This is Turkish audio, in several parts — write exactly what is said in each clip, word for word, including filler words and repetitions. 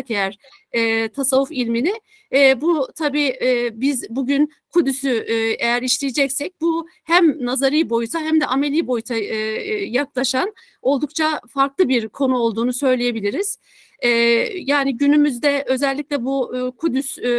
eğer e, tasavvuf ilmini, e, bu tabii e, biz bugün Kudüs'ü e, eğer işleyeceksek bu hem nazari boyuta hem de ameli boyuta e, yaklaşan oldukça farklı bir konu olduğunu söyleyebiliriz. Ee, yani günümüzde özellikle bu e, Kudüs e,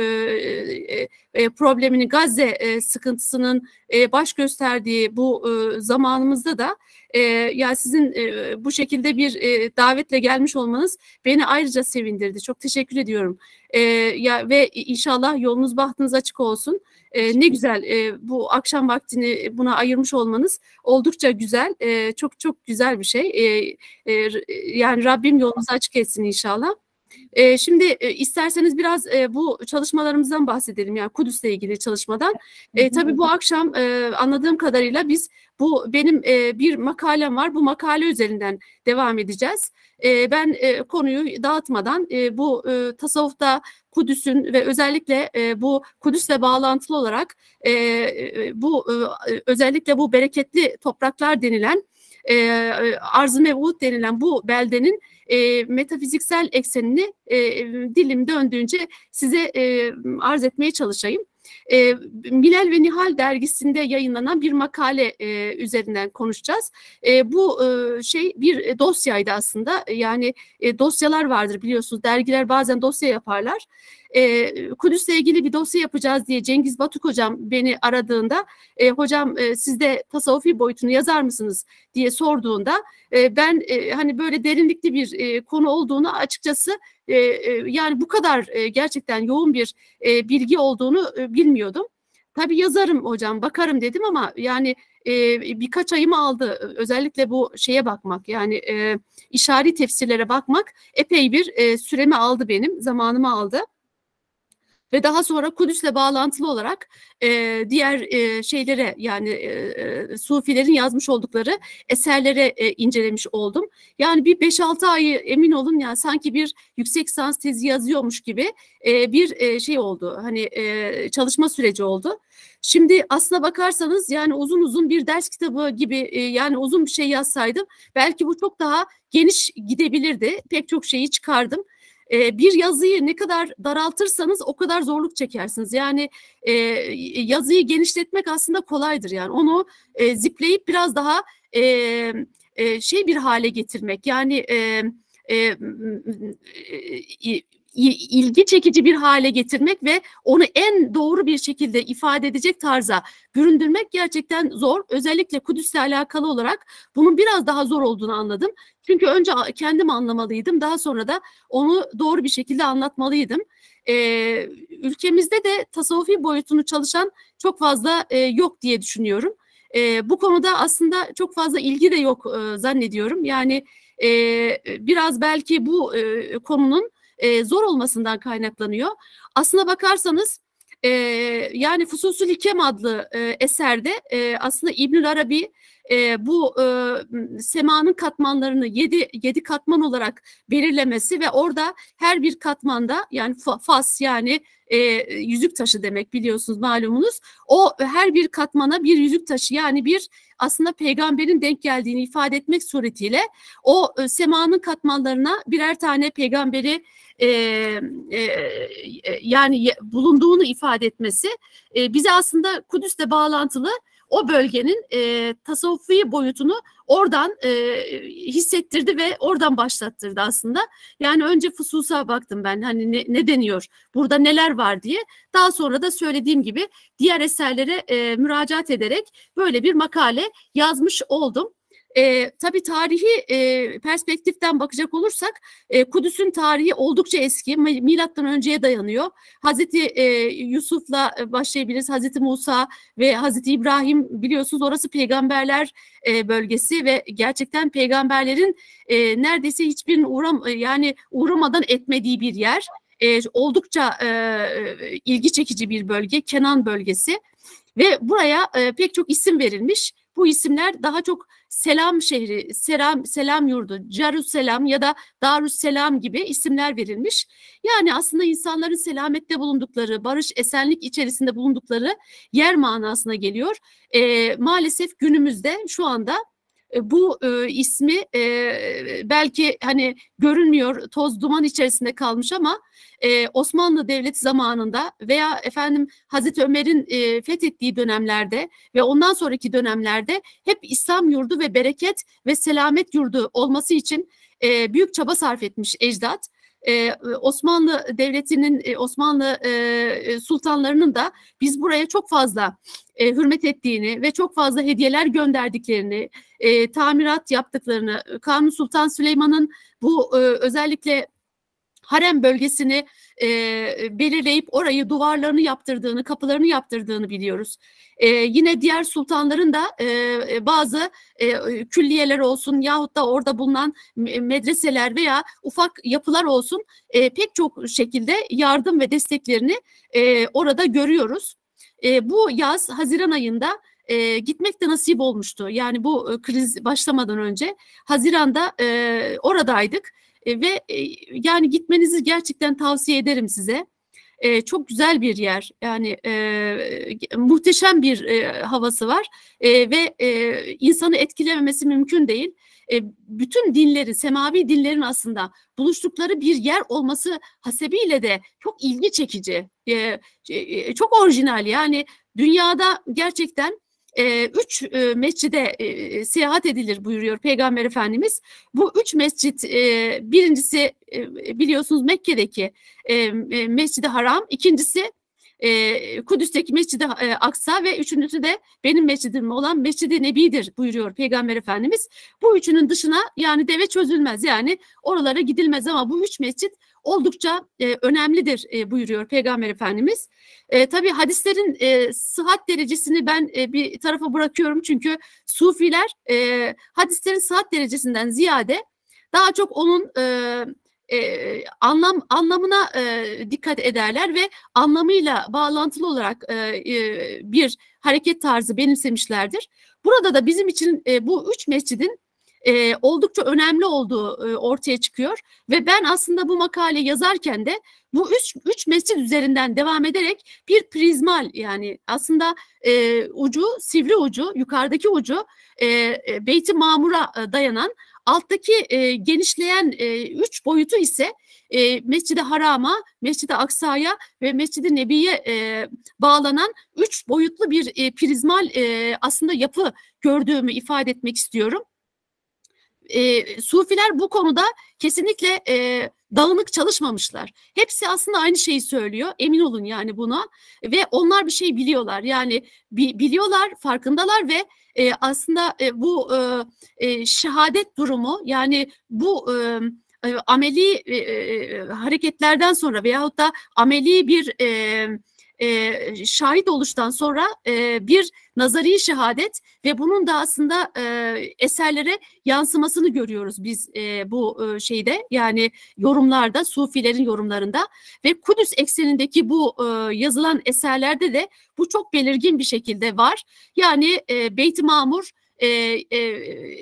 e, problemini, Gazze e, sıkıntısının e, baş gösterdiği bu e, zamanımızda da e, yani sizin e, bu şekilde bir e, davetle gelmiş olmanız beni ayrıca sevindirdi. Çok teşekkür ediyorum. E, ya ve inşallah yolunuz bahtınız açık olsun. E, ne güzel e, bu akşam vaktini buna ayırmış olmanız oldukça güzel. E, çok çok güzel bir şey. E, e, yani Rabbim yolunuzu açık etsin inşallah. E, şimdi e, isterseniz biraz e, bu çalışmalarımızdan bahsedelim. Yani Kudüs'le ilgili çalışmadan. E, tabii bu akşam e, anladığım kadarıyla biz bu benim e, bir makalem var. Bu makale üzerinden devam edeceğiz. E, ben e, konuyu dağıtmadan e, bu e, tasavvufta Kudüs'ün ve özellikle e, bu Kudüs'le bağlantılı olarak e, e, bu e, özellikle bu bereketli topraklar denilen e, Arz-ı Mev'ud denilen bu beldenin e, metafiziksel eksenini e, dilim döndüğünce size e, arz etmeye çalışayım. E, Milal ve Nihal dergisinde yayınlanan bir makale e, üzerinden konuşacağız. E, bu e, şey bir dosyaydı aslında. Yani e, dosyalar vardır biliyorsunuz. Dergiler bazen dosya yaparlar. E, Kudüs'le ilgili bir dosya yapacağız diye Cengiz Batuk hocam beni aradığında e, hocam e, siz de tasavvufi boyutunu yazar mısınız diye sorduğunda e, ben e, hani böyle derinlikli bir e, konu olduğunu açıkçası e, e, yani bu kadar e, gerçekten yoğun bir e, bilgi olduğunu e, bilmiyordum. Tabii yazarım hocam, bakarım dedim ama yani e, birkaç ayımı aldı. Özellikle bu şeye bakmak, yani e, işari tefsirlere bakmak epey bir e, süremi aldı benim, zamanımı aldı. Ve daha sonra Kudüs'le bağlantılı olarak e, diğer e, şeylere, yani e, e, Sufilerin yazmış oldukları eserlere e, incelemiş oldum. Yani bir beş altı ayı emin olun yani sanki bir yüksek lisans tezi yazıyormuş gibi e, bir e, şey oldu. Hani e, çalışma süreci oldu. Şimdi aslına bakarsanız yani uzun uzun bir ders kitabı gibi e, yani uzun bir şey yazsaydım belki bu çok daha geniş gidebilirdi. Pek çok şeyi çıkardım. Bir yazıyı ne kadar daraltırsanız o kadar zorluk çekersiniz. Yani e, yazıyı genişletmek aslında kolaydır. Yani onu e, zipleyip biraz daha e, e, şey bir hale getirmek. Yani e, e, e, ilgi çekici bir hale getirmek ve onu en doğru bir şekilde ifade edecek tarza büründürmek gerçekten zor. Özellikle Kudüs'le alakalı olarak bunun biraz daha zor olduğunu anladım. Çünkü önce kendim anlamalıydım, daha sonra da onu doğru bir şekilde anlatmalıydım. Ee, ülkemizde de tasavvufi boyutunu çalışan çok fazla e, yok diye düşünüyorum. E, bu konuda aslında çok fazla ilgi de yok e, zannediyorum. Yani e, biraz belki bu e, konunun e, zor olmasından kaynaklanıyor. Aslına bakarsanız e, yani Fususül Hikem adlı e, eserde e, aslında İbnül Arabi e, bu e, semanın katmanlarını yedi, yedi katman olarak belirlemesi ve orada her bir katmanda, yani fas, yani e, yüzük taşı demek biliyorsunuz, malumunuz. O her bir katmana bir yüzük taşı, yani bir aslında peygamberin denk geldiğini ifade etmek suretiyle o e, semanın katmanlarına birer tane peygamberi e, e, yani bulunduğunu ifade etmesi e, bize aslında Kudüs'le bağlantılı o bölgenin e, tasavvufi boyutunu oradan e, hissettirdi ve oradan başlattırdı aslında. Yani önce Fusus'a baktım ben, hani ne, ne deniyor, burada neler var diye. Daha sonra da söylediğim gibi diğer eserlere e, müracaat ederek böyle bir makale yazmış oldum. E, tabii tarihi e, perspektiften bakacak olursak e, Kudüs'ün tarihi oldukça eski, milattan önceye dayanıyor. Hazreti e, Yusuf'la başlayabiliriz, Hazreti Musa ve Hazreti İbrahim, biliyorsunuz orası peygamberler e, bölgesi ve gerçekten peygamberlerin e, neredeyse hiçbirinin uğram yani uğramadan etmediği bir yer. E, oldukça e, ilgi çekici bir bölge, Kenan bölgesi ve buraya e, pek çok isim verilmiş. Bu isimler daha çok Selam şehri, Selam, Selam yurdu, Carüsselam ya da Darüsselam gibi isimler verilmiş. Yani aslında insanların selamette bulundukları, barış, esenlik içerisinde bulundukları yer manasına geliyor. E, maalesef günümüzde şu anda E, bu e, ismi e, belki hani görünmüyor, toz duman içerisinde kalmış ama e, Osmanlı Devleti zamanında veya efendim Hazreti Ömer'in e, fethettiği dönemlerde ve ondan sonraki dönemlerde hep İslam yurdu ve bereket ve selamet yurdu olması için e, büyük çaba sarf etmiş ecdat. Ee, Osmanlı Devleti'nin, e, Osmanlı e, sultanlarının da biz buraya çok fazla e, hürmet ettiğini ve çok fazla hediyeler gönderdiklerini, e, tamirat yaptıklarını, Kanuni Sultan Süleyman'ın bu e, özellikle harem bölgesini e, belirleyip orayı duvarlarını yaptırdığını, kapılarını yaptırdığını biliyoruz. E, yine diğer sultanların da e, bazı e, külliyeler olsun yahut da orada bulunan medreseler veya ufak yapılar olsun e, pek çok şekilde yardım ve desteklerini e, orada görüyoruz. E, bu yaz Haziran ayında e, gitmek de nasip olmuştu. Yani bu e, kriz başlamadan önce Haziran'da e, oradaydık. E, ve e, yani gitmenizi gerçekten tavsiye ederim size. E, çok güzel bir yer. Yani e, muhteşem bir e, havası var. E, ve e, insanı etkilememesi mümkün değil. E, bütün dinlerin, semavi dinlerin aslında buluştukları bir yer olması hasebiyle de çok ilgi çekici. E, e, çok orijinal. Yani dünyada gerçekten E, üç e, mescide e, seyahat edilir buyuruyor Peygamber Efendimiz. Bu üç mescit e, birincisi e, biliyorsunuz Mekke'deki e, e, Mescid-i Haram, ikincisi e, Kudüs'teki Mescid-i e, Aksa ve üçüncüsü de benim mescidim olan Mescid-i Nebi'dir buyuruyor Peygamber Efendimiz. Bu üçünün dışına yani deve çözülmez, yani oralara gidilmez ama bu üç mescit oldukça e, önemlidir e, buyuruyor Peygamber Efendimiz. E, tabii hadislerin e, sıhhat derecesini ben e, bir tarafa bırakıyorum çünkü Sufiler e, hadislerin sıhhat derecesinden ziyade daha çok onun e, e, anlam anlamına e, dikkat ederler ve anlamıyla bağlantılı olarak e, e, bir hareket tarzı benimsemişlerdir. Burada da bizim için e, bu üç mescidin e, oldukça önemli olduğu e, ortaya çıkıyor ve ben aslında bu makale yazarken de bu üç, üç mescid üzerinden devam ederek bir prizmal, yani aslında e, ucu, sivri ucu, yukarıdaki ucu e, e, Beyt-i Mamur'a e, dayanan, alttaki e, genişleyen e, üç boyutu ise e, Mescid-i Haram'a, Mescid-i Aksa'ya ve Mescid-i Nebi'ye e, bağlanan üç boyutlu bir e, prizmal e, aslında yapı gördüğümü ifade etmek istiyorum. E, Sufiler bu konuda kesinlikle e, dağınık çalışmamışlar. Hepsi aslında aynı şeyi söylüyor. Emin olun yani buna. Ve onlar bir şey biliyorlar. Yani bi, biliyorlar, farkındalar ve e, aslında e, bu e, e, şehadet durumu, yani bu e, e, ameli e, hareketlerden sonra veyahut da ameli bir e, e, şahit oluştan sonra e, bir nazari şehadet ve bunun da aslında e, eserlere yansımasını görüyoruz biz e, bu e, şeyde, yani yorumlarda, Sufilerin yorumlarında ve Kudüs eksenindeki bu e, yazılan eserlerde de bu çok belirgin bir şekilde var. Yani e, Beyt-i Mamur e, e,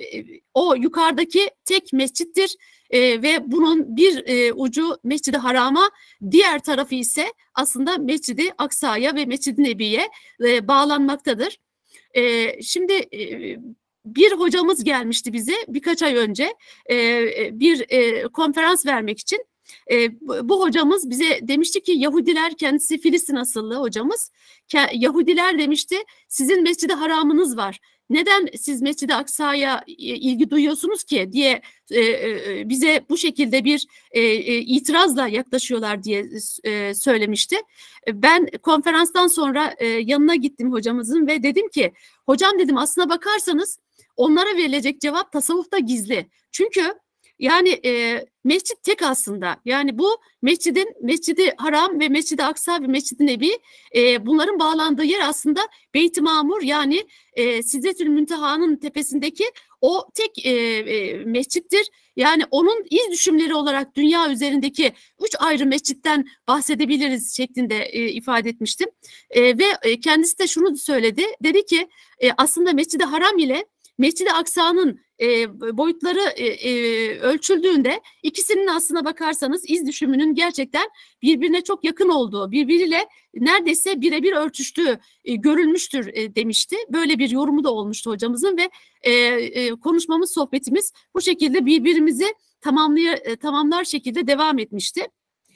o yukarıdaki tek mescittir. E, ve bunun bir e, ucu Mescid-i Haram'a, diğer tarafı ise aslında Mescid-i Aksa'ya ve Mescid-i Nebi'ye e, bağlanmaktadır. E, şimdi e, bir hocamız gelmişti bize birkaç ay önce e, bir e, konferans vermek için. E, bu, bu hocamız bize demişti ki Yahudiler, kendisi Filistin asıllı hocamız, Yahudiler demişti sizin Mescid-i Haram'ınız var. Neden siz Mescid-i Aksa'ya ilgi duyuyorsunuz ki diye e, e, bize bu şekilde bir e, e, itirazla yaklaşıyorlar diye e, söylemişti. Ben konferanstan sonra e, yanına gittim hocamızın ve dedim ki hocam dedim, aslına bakarsanız onlara verilecek cevap tasavvufta gizli. Çünkü yani e, mescit tek aslında. Yani bu mescidin, Mescid-i Haram ve Mescid-i Aksa ve Mescid-i Nebi, e, bunların bağlandığı yer aslında Beyt-i Mamur, yani e, Sidretül Münteha'nın tepesindeki o tek e, e, mescittir. Yani onun iz düşümleri olarak dünya üzerindeki üç ayrı mescitten bahsedebiliriz şeklinde e, ifade etmiştim. E, ve e, kendisi de şunu söyledi. Dedi ki e, aslında Mescid-i Haram ile Mescid-i Aksa'nın e, boyutları e, e, ölçüldüğünde ikisinin aslına bakarsanız iz düşümünün gerçekten birbirine çok yakın olduğu, birbiriyle neredeyse birebir örtüştüğü e, görülmüştür e, demişti. Böyle bir yorumu da olmuştu hocamızın ve e, e, konuşmamız, sohbetimiz bu şekilde birbirimizi tamamlay e, tamamlar şekilde devam etmişti.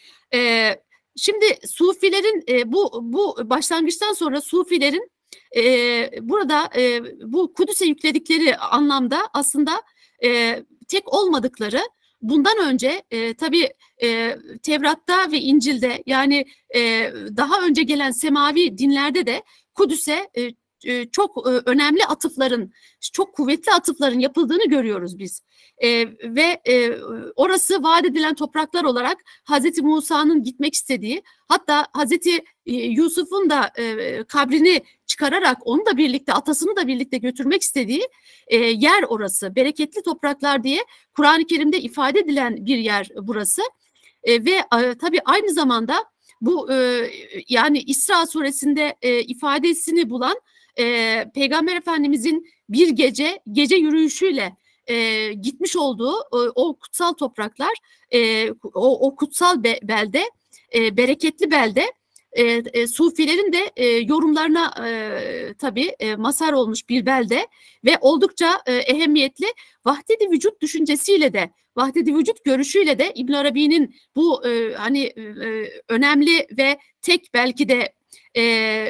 E, şimdi Sufilerin e, bu bu başlangıçtan sonra Sufilerin e, burada e, bu Kudüs'e yükledikleri anlamda aslında e, tek olmadıkları, bundan önce e, tabii e, Tevrat'ta ve İncil'de, yani e, daha önce gelen semavi dinlerde de Kudüs'e e, e, çok e, önemli atıfların, çok kuvvetli atıfların yapıldığını görüyoruz biz. E, ve e, orası vaat edilen topraklar olarak Hazreti Musa'nın gitmek istediği, hatta Hazreti e, Yusuf'un da e, kabrini çıkararak onu da birlikte, atasını da birlikte götürmek istediği e, yer orası. Bereketli topraklar diye Kur'an-ı Kerim'de ifade edilen bir yer burası. E, ve e, tabii aynı zamanda bu e, yani İsra suresinde e, ifadesini bulan e, Peygamber Efendimizin bir gece gece yürüyüşüyle e, gitmiş olduğu e, o kutsal topraklar, e, o, o kutsal be, belde, e, bereketli belde, e, e, Sufilerin de e, yorumlarına e, tabii e, mazhar olmuş bir belde ve oldukça e, ehemmiyetli, vahdedi vücut düşüncesiyle de, vahdedi vücut görüşüyle de İbn Arabi'nin bu e, hani e, önemli ve tek belki de e,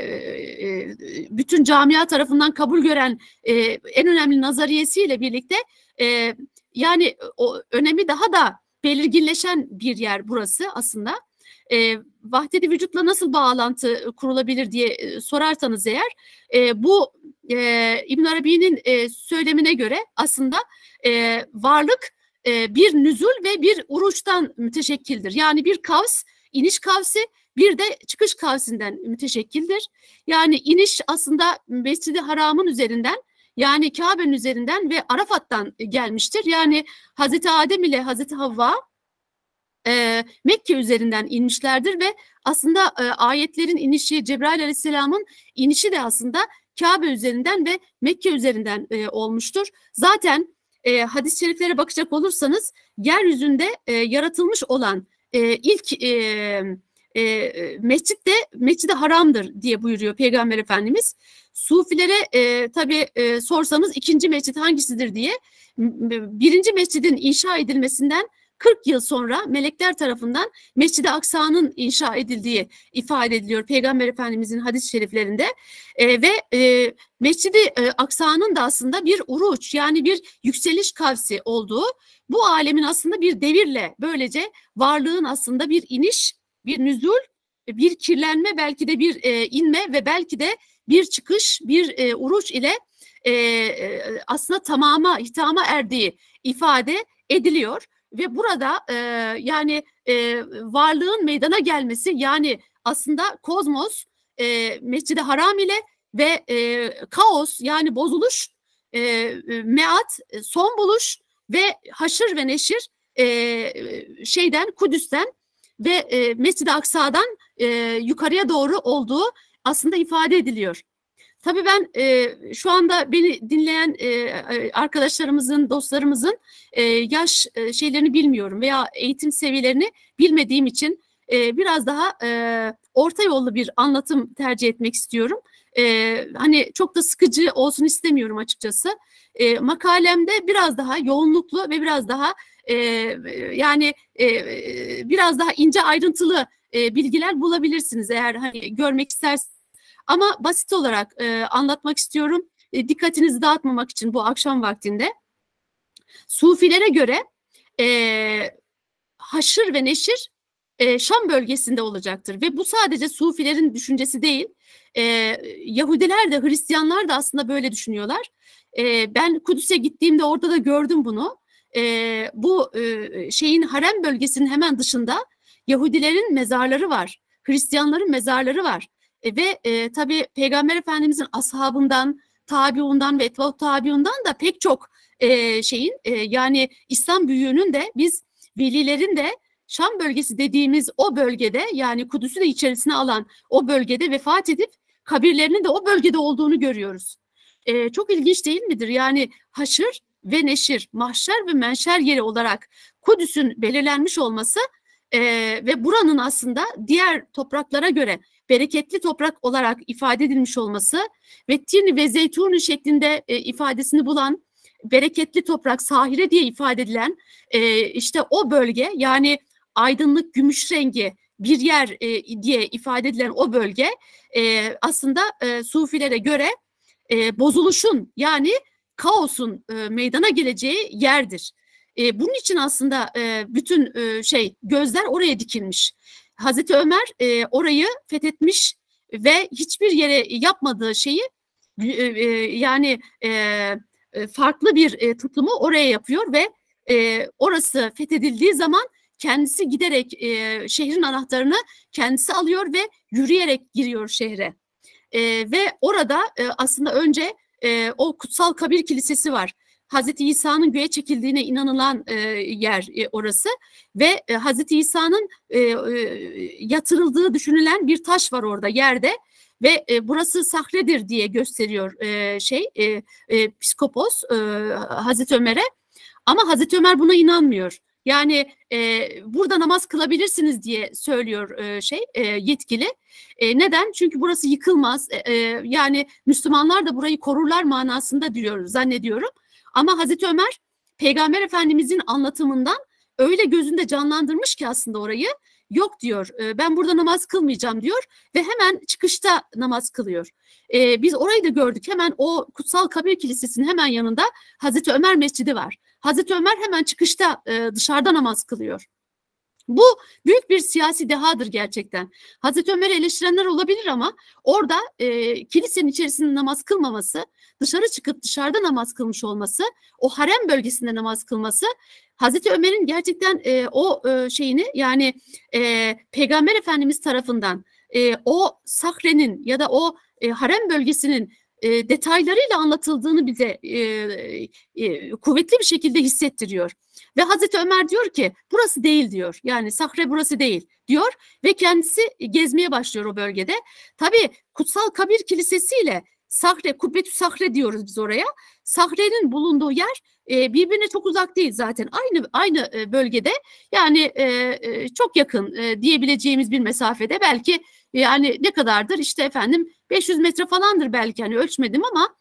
e, bütün camia tarafından kabul gören e, en önemli nazariyesiyle birlikte e, yani o önemi daha da belirginleşen bir yer burası aslında. E, vahdedi vücutla nasıl bağlantı kurulabilir diye e, sorarsanız eğer, e, bu e, İbn Arabi'nin e, söylemine göre aslında e, varlık e, bir nüzul ve bir uruçtan müteşekkildir. Yani bir kavs, iniş kavsi, bir de çıkış kavsinden müteşekkildir. Yani iniş aslında Mescid-i Haram'ın üzerinden, yani Kabe'nin üzerinden ve Arafat'tan gelmiştir. Yani Hazreti Adem ile Hazreti Havva e, Mekke üzerinden inmişlerdir ve aslında e, ayetlerin inişi, Cebrail Aleyhisselam'ın inişi de aslında Kabe üzerinden ve Mekke üzerinden e, olmuştur. Zaten e, hadis-i şeriflere bakacak olursanız yeryüzünde e, yaratılmış olan e, ilk e, e, mescit de Mescid-i Haram'dır diye buyuruyor Peygamber Efendimiz. Sufilere e, tabii e, sorsanız ikinci mescit hangisidir diye, birinci mescidin inşa edilmesinden kırk yıl sonra melekler tarafından Mescid-i Aksa'nın inşa edildiği ifade ediliyor Peygamber Efendimizin hadis-i şeriflerinde. E, ve e, Mescid-i e, Aksa'nın da aslında bir uruç, yani bir yükseliş kavsi olduğu, bu alemin aslında bir devirle, böylece varlığın aslında bir iniş, bir nüzul, bir kirlenme, belki de bir e, inme ve belki de bir çıkış, bir e, uruç ile e, e, aslında tamama, hitama erdiği ifade ediliyor. Ve burada e, yani e, varlığın meydana gelmesi, yani aslında kozmos e, Mescid-i Haram ile ve e, kaos, yani bozuluş, e, meat, son buluş ve haşır ve neşir e, şeyden, Kudüs'ten ve e, Mescid-i Aksa'dan e, yukarıya doğru olduğu aslında ifade ediliyor. Tabii ben e, şu anda beni dinleyen e, arkadaşlarımızın, dostlarımızın e, yaş e, şeylerini bilmiyorum veya eğitim seviyelerini bilmediğim için e, biraz daha e, orta yollu bir anlatım tercih etmek istiyorum. E, hani çok da sıkıcı olsun istemiyorum açıkçası. E, makalemde biraz daha yoğunluklu ve biraz daha e, yani e, biraz daha ince ayrıntılı e, bilgiler bulabilirsiniz eğer hani görmek isterseniz. Ama basit olarak e, anlatmak istiyorum. E, dikkatinizi dağıtmamak için bu akşam vaktinde. Sufilere göre e, haşır ve neşir e, Şam bölgesinde olacaktır. Ve bu sadece Sufilerin düşüncesi değil. E, Yahudiler de, Hristiyanlar da aslında böyle düşünüyorlar. E, ben Kudüs'e gittiğimde orada da gördüm bunu. E, bu e, şeyin, harem bölgesinin hemen dışında Yahudilerin mezarları var. Hristiyanların mezarları var. E, ve e, tabii Peygamber Efendimizin ashabından, tabiundan ve etvaut tabiundan da pek çok e, şeyin e, yani İslam büyüğünün de, biz velilerin de Şam bölgesi dediğimiz o bölgede, yani Kudüs'ü de içerisine alan o bölgede vefat edip kabirlerinin de o bölgede olduğunu görüyoruz. E, çok ilginç değil midir? Yani haşır ve neşir, mahşer ve menşer yeri olarak Kudüs'ün belirlenmiş olması e, ve buranın aslında diğer topraklara göre bereketli toprak olarak ifade edilmiş olması ve tin ve zeytun şeklinde e, ifadesini bulan bereketli toprak, sahire diye ifade edilen e, işte o bölge, yani aydınlık gümüş rengi bir yer e, diye ifade edilen o bölge e, aslında e, Sufilere göre e, bozuluşun, yani kaosun e, meydana geleceği yerdir. E, bunun için aslında e, bütün e, şey gözler oraya dikilmiş. Hazreti Ömer e, orayı fethetmiş ve hiçbir yere yapmadığı şeyi e, e, yani e, farklı bir e, tutumu oraya yapıyor ve e, orası fethedildiği zaman kendisi giderek e, şehrin anahtarını kendisi alıyor ve yürüyerek giriyor şehre. E, ve orada e, aslında önce e, o Kutsal Kabir Kilisesi var. Hazreti İsa'nın göğe çekildiğine inanılan e, yer e, orası ve e, Hazreti İsa'nın e, e, yatırıldığı düşünülen bir taş var orada yerde ve e, burası sahredir diye gösteriyor e, şey e, e, Piskopos e, Hazreti Ömer'e, ama Hazreti Ömer buna inanmıyor. Yani e, burada namaz kılabilirsiniz diye söylüyor e, şey e, yetkili. E, neden? Çünkü burası yıkılmaz. E, e, yani Müslümanlar da burayı korurlar manasında diyor zannediyorum. Ama Hazreti Ömer Peygamber Efendimizin anlatımından öyle gözünde canlandırmış ki aslında orayı, yok diyor, e, ben burada namaz kılmayacağım diyor ve hemen çıkışta namaz kılıyor. E, biz orayı da gördük, hemen o Kutsal Kabir Kilisesi'nin hemen yanında Hazreti Ömer Mescidi var. Hazreti Ömer hemen çıkışta e, dışarıda namaz kılıyor. Bu büyük bir siyasi dehadır gerçekten. Hazreti Ömer'i eleştirenler olabilir ama orada e, kilisenin içerisinde namaz kılmaması, dışarı çıkıp dışarıda namaz kılmış olması, o harem bölgesinde namaz kılması, Hazreti Ömer'in gerçekten e, o e, şeyini, yani e, Peygamber Efendimiz tarafından e, o sahrenin ya da o e, harem bölgesinin e, detaylarıyla anlatıldığını bize e, e, kuvvetli bir şekilde hissettiriyor. Ve Hazreti Ömer diyor ki burası değil diyor. Yani Sahre burası değil diyor ve kendisi gezmeye başlıyor o bölgede. Tabii Kutsal Kabir Kilisesi ile Sahre, Kubbetü Sahre diyoruz biz oraya. Sahre'nin bulunduğu yer e, birbirine çok uzak değil zaten. Aynı aynı e, bölgede, yani e, e, çok yakın e, diyebileceğimiz bir mesafede, belki yani ne kadardır işte efendim beş yüz metre falandır belki, hani ölçmedim ama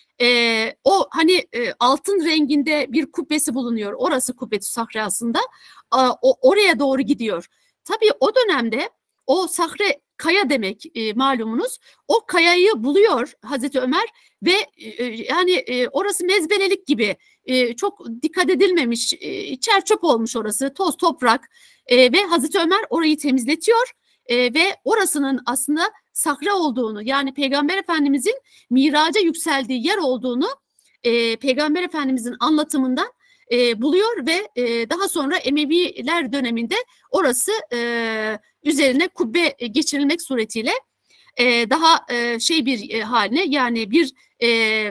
e, o hani e, altın renginde bir kubbesi bulunuyor. Orası Kubbetü Sahre aslında. A, o, oraya doğru gidiyor. Tabii o dönemde o Sahre kaya demek e, malumunuz. O kayayı buluyor Hazreti Ömer ve e, yani e, orası mezbelelik gibi e, çok dikkat edilmemiş, e, çer çöp olmuş orası, toz toprak e, ve Hazreti Ömer orayı temizletiyor e, ve orasının aslında Sahra olduğunu, yani Peygamber Efendimizin miraca yükseldiği yer olduğunu e, Peygamber Efendimizin anlatımından e, buluyor ve e, daha sonra Emeviler döneminde orası e, üzerine kubbe geçirilmek suretiyle e, daha e, şey bir e, haline, yani bir e,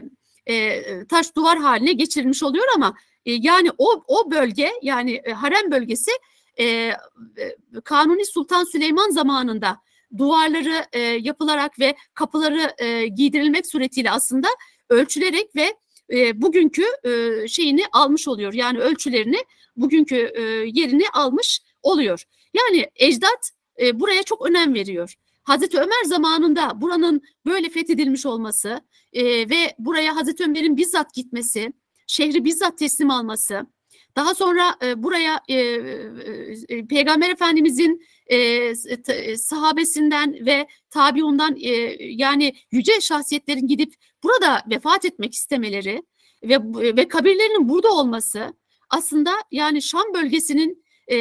e, taş duvar haline geçirilmiş oluyor ama e, yani o o bölge, yani e, harem bölgesi e, e, Kanuni Sultan Süleyman zamanında duvarları e, yapılarak ve kapıları e, giydirilmek suretiyle aslında ölçülerek ve e, bugünkü e, şeyini almış oluyor. Yani ölçülerini, bugünkü e, yerini almış oluyor. Yani ecdat e, buraya çok önem veriyor. Hazreti Ömer zamanında buranın böyle fethedilmiş olması e, ve buraya Hazreti Ömer'in bizzat gitmesi, şehri bizzat teslim alması, daha sonra e, buraya e, e, Peygamber Efendimizin e, sahabesinden ve tabiundan e, yani yüce şahsiyetlerin gidip burada vefat etmek istemeleri ve ve kabirlerinin burada olması aslında yani Şam bölgesinin e,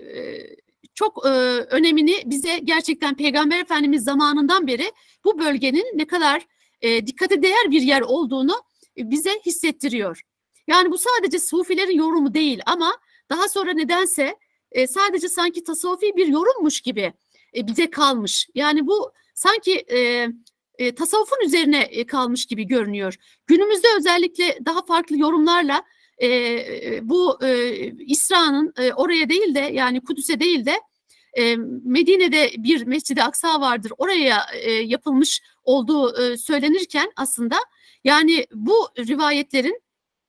çok e, önemini bize gerçekten Peygamber Efendimiz zamanından beri bu bölgenin ne kadar e, dikkate değer bir yer olduğunu bize hissettiriyor. Yani bu sadece Sufilerin yorumu değil ama daha sonra nedense e, sadece sanki tasavvufi bir yorummuş gibi e, bize kalmış. Yani bu sanki e, e, tasavvufun üzerine e, kalmış gibi görünüyor. Günümüzde özellikle daha farklı yorumlarla e, e, bu e, İsra'nın e, oraya değil de, yani Kudüs'e değil de e, Medine'de bir Mescid-i Aksa vardır, oraya e, yapılmış olduğu e, söylenirken aslında yani bu rivayetlerin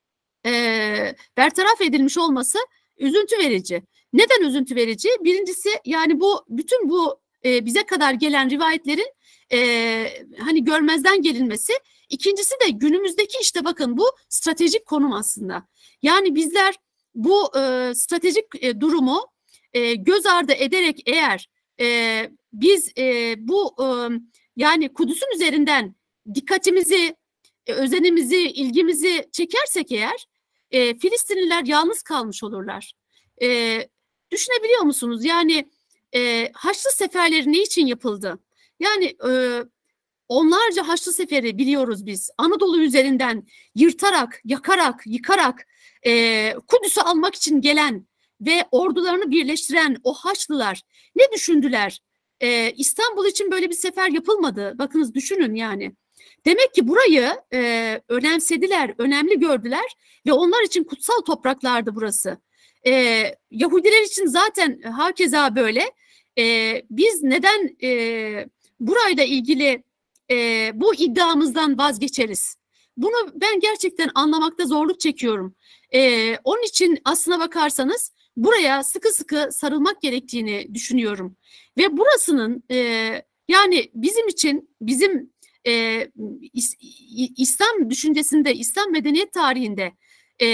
e, bertaraf edilmiş olması üzüntü verici. Neden üzüntü verici? Birincisi, yani bu bütün bu e, bize kadar gelen rivayetlerin e, hani görmezden gelinmesi. İkincisi de günümüzdeki, işte bakın, bu stratejik konum aslında. Yani bizler bu e, stratejik e, durumu e, göz ardı ederek eğer e, biz e, bu e, yani Kudüs'ün üzerinden dikkatimizi, e, özenimizi, ilgimizi çekersek eğer e, Filistinliler yalnız kalmış olurlar. E, düşünebiliyor musunuz? Yani e, Haçlı seferleri ne için yapıldı? Yani e, onlarca Haçlı seferi biliyoruz biz. Anadolu üzerinden yırtarak, yakarak, yıkarak e, Kudüs'ü almak için gelen ve ordularını birleştiren o Haçlılar ne düşündüler? E, İstanbul için böyle bir sefer yapılmadı. Bakınız, düşünün yani. Demek ki burayı e, önemsediler, önemli gördüler ve onlar için kutsal topraklardı burası. E, Yahudiler için zaten hakeza böyle. E, biz neden e, burayla ilgili e, bu iddiamızdan vazgeçeriz? Bunu ben gerçekten anlamakta zorluk çekiyorum. E, onun için aslına bakarsanız buraya sıkı sıkı sarılmak gerektiğini düşünüyorum. Ve burasının e, yani bizim için, bizim e, İslam düşüncesinde, İslam medeniyet tarihinde e,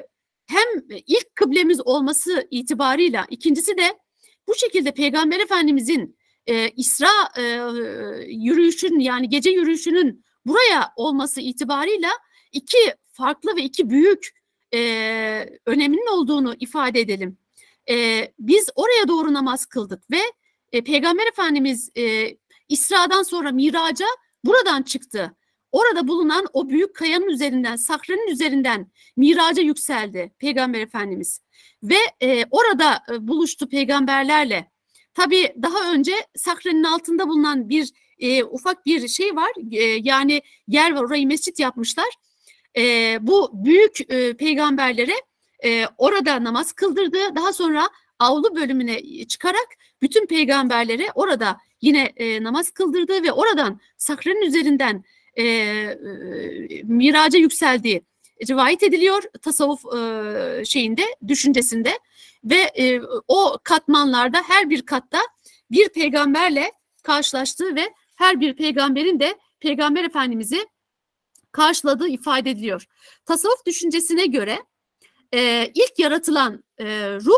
hem ilk kıblemiz olması itibarıyla, ikincisi de bu şekilde Peygamber Efendimizin e, İsra e, yürüyüşün, yani gece yürüyüşünün buraya olması itibarıyla iki farklı ve iki büyük e, öneminin olduğunu ifade edelim. E, biz oraya doğru namaz kıldık ve e, Peygamber Efendimiz e, İsra'dan sonra Miraç'a buradan çıktı. Orada bulunan o büyük kayanın üzerinden, Sahra'nın üzerinden Miraç'a yükseldi Peygamber Efendimiz. Ve e, orada e, buluştu peygamberlerle. Tabii daha önce Sahra'nın altında bulunan bir e, ufak bir şey var. E, yani yer var, orayı mescit yapmışlar. E, bu büyük e, peygamberlere e, orada namaz kıldırdı. Daha sonra avlu bölümüne çıkarak bütün peygamberlere orada yine e, namaz kıldırdı ve oradan Sahra'nın üzerinden e, e, Miraç'a yükseldiği rivayet ediliyor tasavvuf e, şeyinde, düşüncesinde. Ve e, o katmanlarda her bir katta bir peygamberle karşılaştığı ve her bir peygamberin de Peygamber Efendimiz'i karşıladığı ifade ediliyor. Tasavvuf düşüncesine göre e, ilk yaratılan e, ruh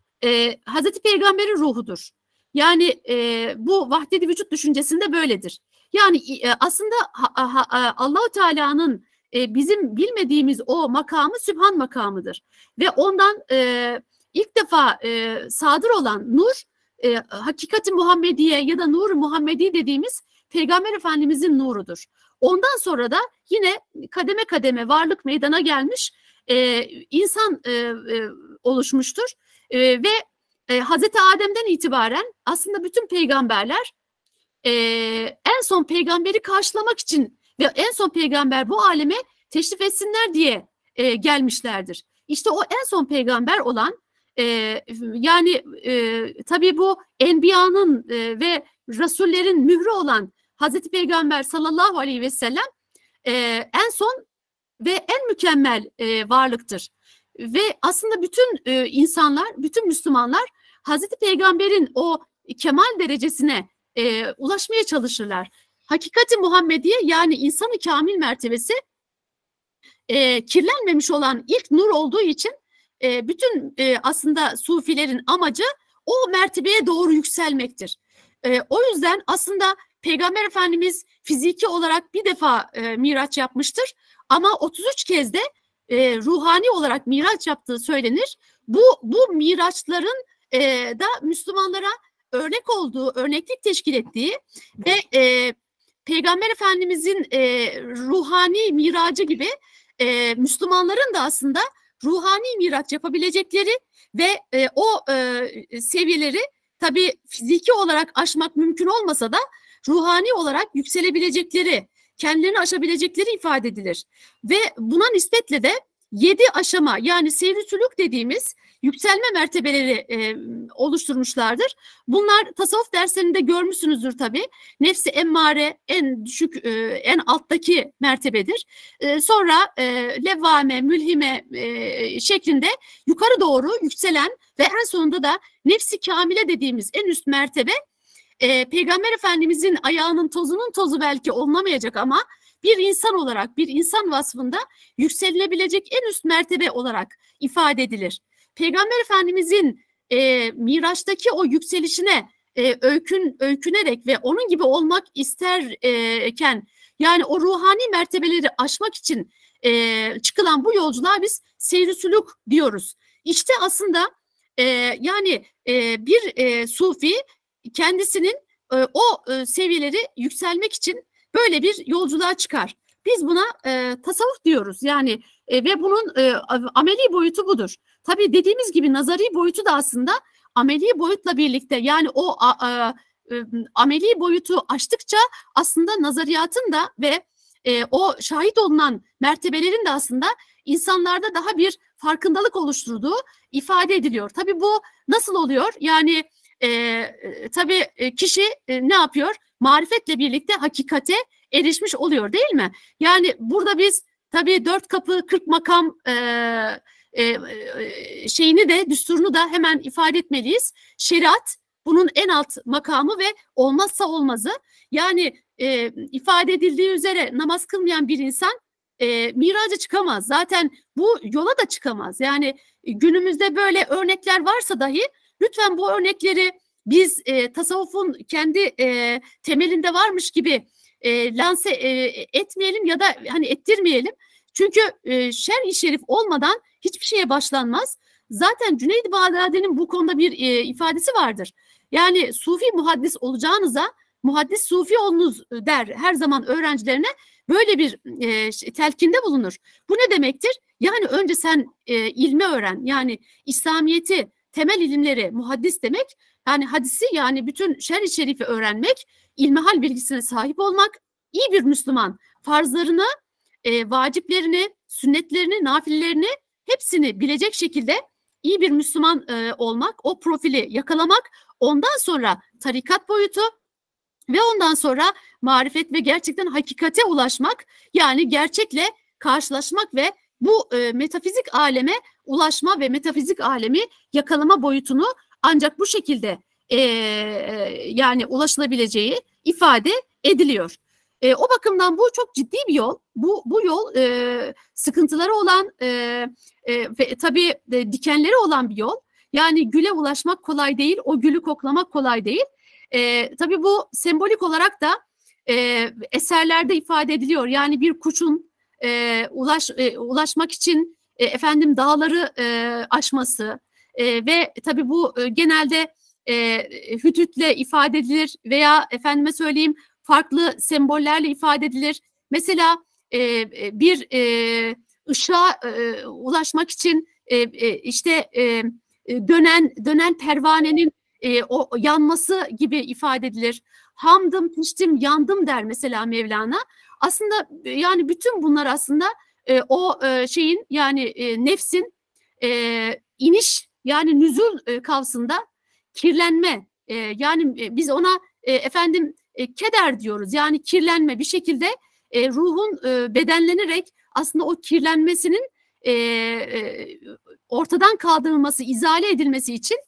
e, Hazreti Peygamber'in ruhudur. Yani e, bu vahdet-i vücut düşüncesinde böyledir. Yani e, aslında ha, ha, Allah-u Teala'nın e, bizim bilmediğimiz o makamı Sübhan makamıdır. Ve ondan e, ilk defa e, sadır olan nur, e, hakikati Muhammediye ya da nur-u Muhammedi dediğimiz Peygamber Efendimizin nurudur. Ondan sonra da yine kademe kademe varlık meydana gelmiş e, insan e, e, oluşmuştur. E, ve e, Hazreti Adem'den itibaren aslında bütün peygamberler e, en son peygamberi karşılamak için ve en son peygamber bu aleme teşrif etsinler diye e, gelmişlerdir. İşte o en son peygamber olan e, yani e, tabii bu enbiyanın e, ve rasullerin mührü olan Hazreti Peygamber sallallahu aleyhi ve sellem e, en son ve en mükemmel e, varlıktır. Ve aslında bütün e, insanlar, bütün Müslümanlar Hazreti Peygamber'in o kemal derecesine e, ulaşmaya çalışırlar. Hakikati Muhammediye, yani insanı kamil mertebesi e, kirlenmemiş olan ilk nur olduğu için e, bütün e, aslında sufilerin amacı o mertebeye doğru yükselmektir. E, o yüzden aslında Peygamber Efendimiz fiziki olarak bir defa e, Miraç yapmıştır ama otuz üç kez de e, ruhani olarak Miraç yaptığı söylenir. Bu bu Miraçların e, da Müslümanlara örnek olduğu, örneklik teşkil ettiği ve e, Peygamber Efendimizin e, ruhani miracı gibi e, Müslümanların da aslında ruhani miraç yapabilecekleri ve e, o e, seviyeleri tabii fiziki olarak aşmak mümkün olmasa da ruhani olarak yükselebilecekleri, kendilerini aşabilecekleri ifade edilir. Ve buna nispetle de yedi aşama yani seyri sülük dediğimiz yükselme mertebeleri e, oluşturmuşlardır. Bunlar tasavvuf derslerinde görmüşsünüzdür tabii. Nefsi emmare en düşük, e, en alttaki mertebedir. E, sonra e, levvame, mülhime e, şeklinde yukarı doğru yükselen ve en sonunda da nefsi kamile dediğimiz en üst mertebe, e, Peygamber Efendimizin ayağının tozunun tozu belki olunamayacak ama bir insan olarak, bir insan vasfında yükselilebilecek en üst mertebe olarak ifade edilir. Peygamber Efendimizin e, Miraç'taki o yükselişine e, öykün, öykünerek ve onun gibi olmak isterken, yani o ruhani mertebeleri aşmak için e, çıkılan bu yolculuğa biz seyri sülük diyoruz. İşte aslında e, yani e, bir e, sufi kendisinin e, o e, seviyeleri yükselmek için böyle bir yolculuğa çıkar. Biz buna e, tasavvuf diyoruz yani e, ve bunun e, ameli boyutu budur. Tabii dediğimiz gibi nazari boyutu da aslında ameli boyutla birlikte, yani o a, a, e, ameli boyutu aştıkça aslında nazariyatın da ve e, o şahit olunan mertebelerin de aslında insanlarda daha bir farkındalık oluşturduğu ifade ediliyor. Tabii bu nasıl oluyor? Yani e, tabii kişi e, ne yapıyor? Marifetle birlikte hakikate erişmiş oluyor, değil mi? Yani burada biz tabii dört kapı kırk makam e, e, şeyini de, düsturunu da hemen ifade etmeliyiz. Şeriat bunun en alt makamı ve olmazsa olmazı. Yani e, ifade edildiği üzere namaz kılmayan bir insan e, miraca çıkamaz. Zaten bu yola da çıkamaz. Yani günümüzde böyle örnekler varsa dahi lütfen bu örnekleri biz e, tasavvufun kendi e, temelinde varmış gibi e, lanse e, etmeyelim ya da hani ettirmeyelim. Çünkü e, şer-i şerif olmadan hiçbir şeye başlanmaz. Zaten Cüneyd-i Bağdadi'nin bu konuda bir e, ifadesi vardır. Yani sufi muhaddis olacağınıza muhaddis sufi olunuz der her zaman öğrencilerine, böyle bir e, telkinde bulunur. Bu ne demektir? Yani önce sen e, ilmi öğren. Yani İslamiyet'i, temel ilimleri, muhaddis demek. Yani hadisi, yani bütün şer-i şerifi öğrenmek, ilmihal bilgisine sahip olmak, iyi bir Müslüman farzlarını, e, vaciplerini, sünnetlerini, nafillerini hepsini bilecek şekilde iyi bir Müslüman e, olmak, o profili yakalamak, ondan sonra tarikat boyutu ve ondan sonra marifet ve gerçekten hakikate ulaşmak, yani gerçekle karşılaşmak ve bu e, metafizik aleme ulaşma ve metafizik alemi yakalama boyutunu ancak bu şekilde e, yani ulaşılabileceği ifade ediliyor. E, o bakımdan bu çok ciddi bir yol. Bu bu yol e, sıkıntıları olan e, e, ve tabii e, dikenleri olan bir yol. Yani güle ulaşmak kolay değil, o gülü koklamak kolay değil. E, tabii bu sembolik olarak da e, eserlerde ifade ediliyor. Yani bir kuşun e, ulaş e, ulaşmak için e, efendim dağları e, aşması e, ve tabii bu e, genelde e, hüdütle ifade edilir veya efendime söyleyeyim farklı sembollerle ifade edilir. Mesela e, bir e, ışığa e, ulaşmak için e, e, işte e, dönen dönen pervanenin e, o yanması gibi ifade edilir. Hamdım, piştim, yandım der mesela Mevlana. Aslında yani bütün bunlar aslında e, o e, şeyin yani e, nefsin e, iniş yani nüzul e, kavsında kirlenme e, yani e, biz ona e, efendim e, keder diyoruz. Yani kirlenme bir şekilde e, ruhun e, bedenlenerek aslında o kirlenmesinin e, e, ortadan kaldırılması, izale edilmesi için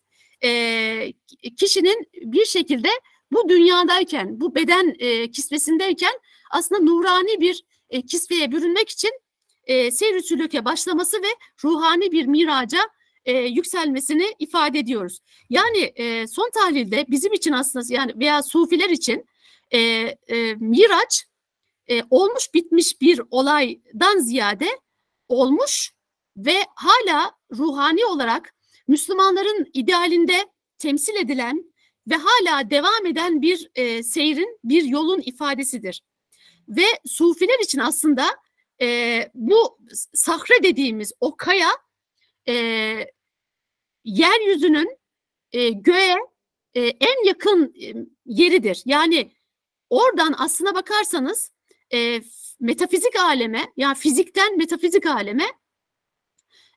e, kişinin bir şekilde bu dünyadayken, bu beden e, kisvesindeyken aslında nurani bir e, kisveye bürünmek için e, seyr-i sülûke başlaması ve ruhani bir miraca e, yükselmesini ifade ediyoruz. Yani e, son tahlilde bizim için aslında yani veya sufiler için e, e, miraç e, olmuş bitmiş bir olaydan ziyade olmuş ve hala ruhani olarak Müslümanların idealinde temsil edilen ve hala devam eden bir e, seyrin, bir yolun ifadesidir. Ve sufiler için aslında e, bu sahre dediğimiz o kaya e, yeryüzünün e, göğe e, en yakın e, yeridir. Yani oradan aslına bakarsanız e, metafizik aleme, yani fizikten metafizik aleme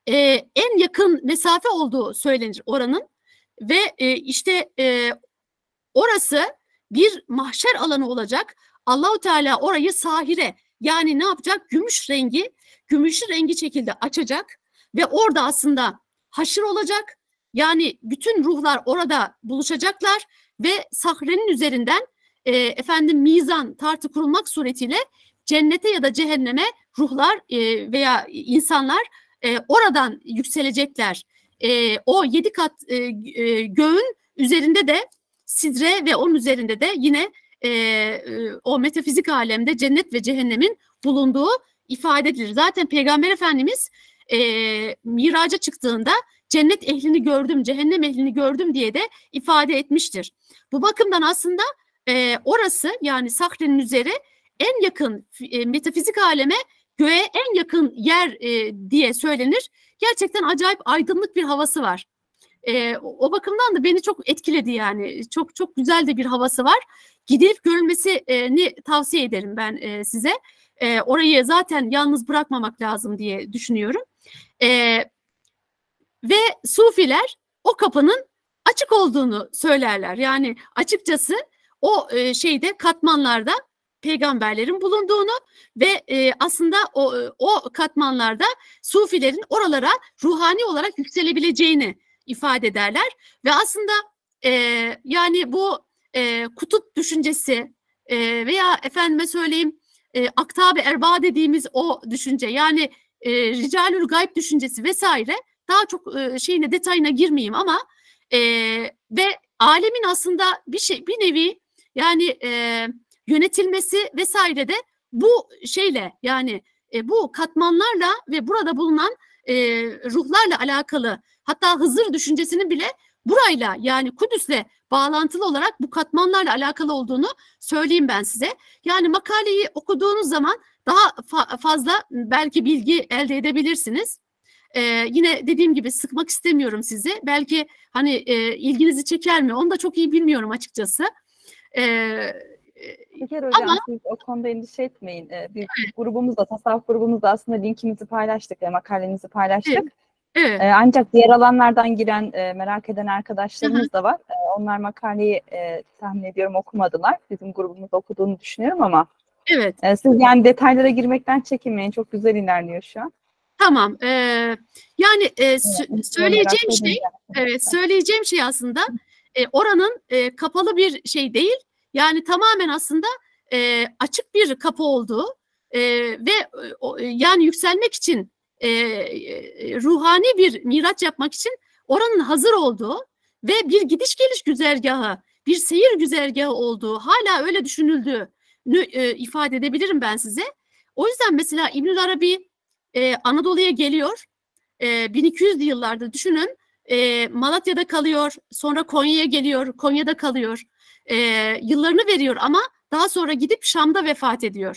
e, en yakın mesafe olduğu söylenir oranın ve e, işte e, orası bir mahşer alanı olacak. Allahu Teala orayı sahire, yani ne yapacak? Gümüş rengi, gümüşü rengi şekilde açacak ve orada aslında haşır olacak. Yani bütün ruhlar orada buluşacaklar ve sahrenin üzerinden e, efendim mizan, tartı kurulmak suretiyle cennete ya da cehenneme ruhlar e, veya insanlar e, oradan yükselecekler. E, o yedi kat e, e, göğün üzerinde de sidre ve onun üzerinde de yine e, e, o metafizik alemde cennet ve cehennemin bulunduğu ifade edilir. Zaten Peygamber Efendimiz e, miraca çıktığında cennet ehlini gördüm, cehennem ehlini gördüm diye de ifade etmiştir. Bu bakımdan aslında e, orası, yani Sahre'nin üzeri en yakın e, metafizik aleme, göğe en yakın yer e, diye söylenir. Gerçekten acayip aydınlık bir havası var. E, o bakımdan da beni çok etkiledi yani. Çok çok güzel de bir havası var. Gidilip görülmesini tavsiye ederim ben e, size. E, orayı zaten yalnız bırakmamak lazım diye düşünüyorum. E, ve Sufiler o kapının açık olduğunu söylerler. Yani açıkçası o e, şeyde katmanlarda peygamberlerin bulunduğunu ve e, aslında o, o katmanlarda Sufilerin oralara ruhani olarak yükselebileceğini ifade ederler. Ve aslında e, yani bu e, kutup düşüncesi e, veya efendime söyleyeyim e, aktab-ı erba dediğimiz o düşünce, yani e, ricalül gayb düşüncesi vesaire, daha çok e, şeyine detayına girmeyeyim ama e, ve alemin aslında bir şey bir nevi yani e, yönetilmesi vesaire de bu şeyle, yani e, bu katmanlarla ve burada bulunan e, ruhlarla alakalı, hatta Hızır düşüncesinin bile burayla, yani Kudüs'le bağlantılı olarak bu katmanlarla alakalı olduğunu söyleyeyim ben size. Yani makaleyi okuduğunuz zaman daha fa fazla belki bilgi elde edebilirsiniz. Ee, yine dediğim gibi sıkmak istemiyorum sizi. Belki hani e, ilginizi çeker mi? Onu da çok iyi bilmiyorum açıkçası. Ee, Şeker hocam, ama siz o konuda endişe etmeyin. Ee, biz evet. grubumuzda, tasavvuf grubumuzda aslında linkimizi paylaştık ve makalenizi paylaştık. Evet. Evet. Ee, ancak diğer alanlardan giren, e, merak eden arkadaşlarımız Hı-hı. da var. Ee, onlar makaleyi e, tahmin ediyorum okumadılar. Bizim grubumuzda okuduğunu düşünüyorum ama. Evet. E, siz yani detaylara girmekten çekinmeyin. Çok güzel ilerliyor şu an. Tamam. Ee, yani e, evet, söyleyeceğim şey, evet, söyleyeceğim şey aslında e, oranın e, kapalı bir şey değil. Yani tamamen aslında e, açık bir kapı olduğu e, ve o, yani yükselmek için e, e, ruhani bir miraç yapmak için oranın hazır olduğu ve bir gidiş geliş güzergahı, bir seyir güzergahı olduğu, hala öyle düşünüldüğünü e, ifade edebilirim ben size. O yüzden mesela İbnül Arabi Ee, Anadolu'ya geliyor. Ee, bin iki yüzlü yıllarda düşünün. E, Malatya'da kalıyor. Sonra Konya'ya geliyor. Konya'da kalıyor. E, yıllarını veriyor ama daha sonra gidip Şam'da vefat ediyor.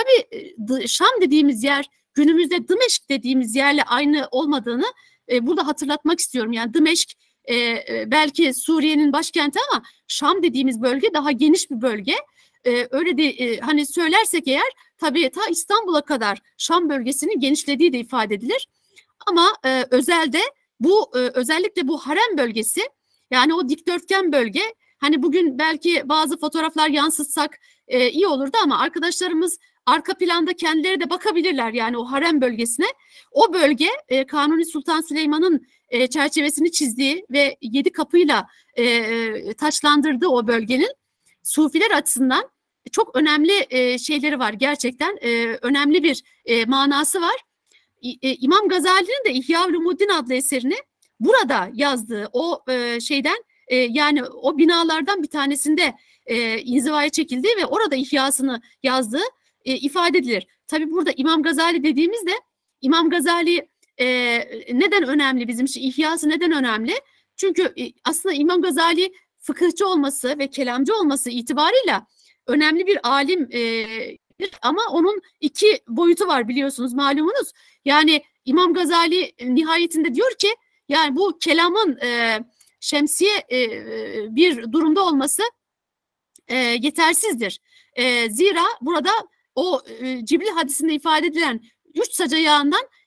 Tabii Şam dediğimiz yer günümüzde Dımeşk dediğimiz yerle aynı olmadığını e, burada hatırlatmak istiyorum. Yani Dımeşk e, belki Suriye'nin başkenti ama Şam dediğimiz bölge daha geniş bir bölge. Ee, öyle de e, hani söylersek eğer tabii ta İstanbul'a kadar Şam bölgesinin genişlediği de ifade edilir. Ama e, özelde bu e, özellikle bu harem bölgesi, yani o dikdörtgen bölge, hani bugün belki bazı fotoğraflar yansıtsak e, iyi olurdu ama arkadaşlarımız arka planda kendileri de bakabilirler yani o harem bölgesine. O bölge e, Kanuni Sultan Süleyman'ın e, çerçevesini çizdiği ve yedi kapıyla e, taçlandırdığı o bölgenin Sufiler açısından çok önemli e, şeyleri var. Gerçekten e, önemli bir e, manası var. E, İmam Gazali'nin de İhya-ül-Umuddin adlı eserini burada yazdığı o e, şeyden e, yani o binalardan bir tanesinde e, inzivaya çekildiği ve orada ihyasını yazdığı e, ifade edilir. Tabii burada İmam Gazali dediğimizde İmam Gazali e, neden önemli bizim için? İhyası neden önemli? Çünkü e, aslında İmam Gazali fıkıhçı olması ve kelamcı olması itibarıyla önemli bir alim e, ama onun iki boyutu var biliyorsunuz, malumunuz. Yani İmam Gazali nihayetinde diyor ki yani bu kelamın e, şemsiye e, bir durumda olması e, yetersizdir. E, zira burada o e, Cibril hadisinde ifade edilen üç saca yağından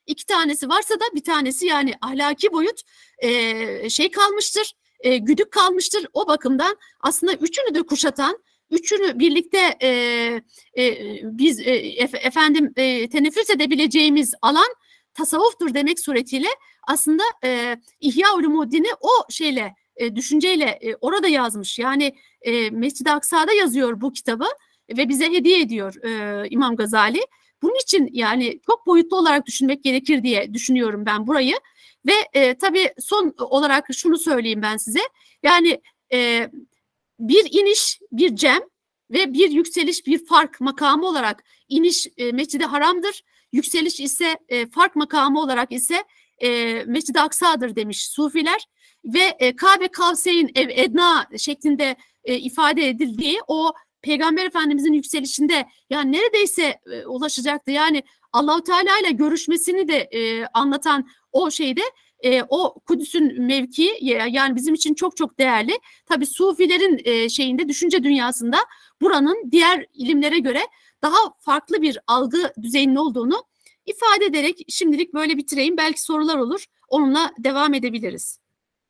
iki tanesi varsa da bir tanesi yani ahlaki boyut e, şey kalmıştır, e, güdük kalmıştır. O bakımdan aslında üçünü de kuşatan, üçünü birlikte e, e, biz e, efendim e, teneffüs edebileceğimiz alan tasavvuftur demek suretiyle aslında e, İhya Ulumuddin'i o şeyle e, düşünceyle e, orada yazmış. Yani e, Mescid-i Aksa'da yazıyor bu kitabı ve bize hediye ediyor e, İmam Gazali. Bunun için yani çok boyutlu olarak düşünmek gerekir diye düşünüyorum ben burayı. Ve e, tabii son olarak şunu söyleyeyim ben size. Yani e, bir iniş, bir cem ve bir yükseliş, bir fark makamı olarak iniş e, Mescid-i Haram'dır. Yükseliş ise e, fark makamı olarak ise e, Mescid-i Aksa'dır demiş Sufiler. Ve e, Kabe Kavseyn ev edna şeklinde e, ifade edildiği o Peygamber Efendimizin yükselişinde yani neredeyse e, ulaşacaktı. Yani Allahu Teala ile görüşmesini de e, anlatan o şeyde e, o Kudüs'ün mevkii yani bizim için çok çok değerli. Tabii Sufilerin e, şeyinde düşünce dünyasında buranın diğer ilimlere göre daha farklı bir algı düzeyinin olduğunu ifade ederek şimdilik böyle bitireyim. Belki sorular olur. Onunla devam edebiliriz.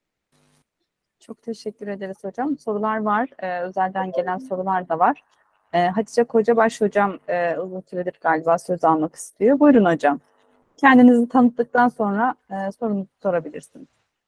Çok teşekkür ederiz hocam. Sorular var. Ee, özelden gelen sorular da var. Ee, Hatice Kocabaş hocam e, uzun süredir galiba söz almak istiyor. Buyurun hocam. Kendinizi tanıttıktan sonra e, sorunuzu sorabilirsiniz.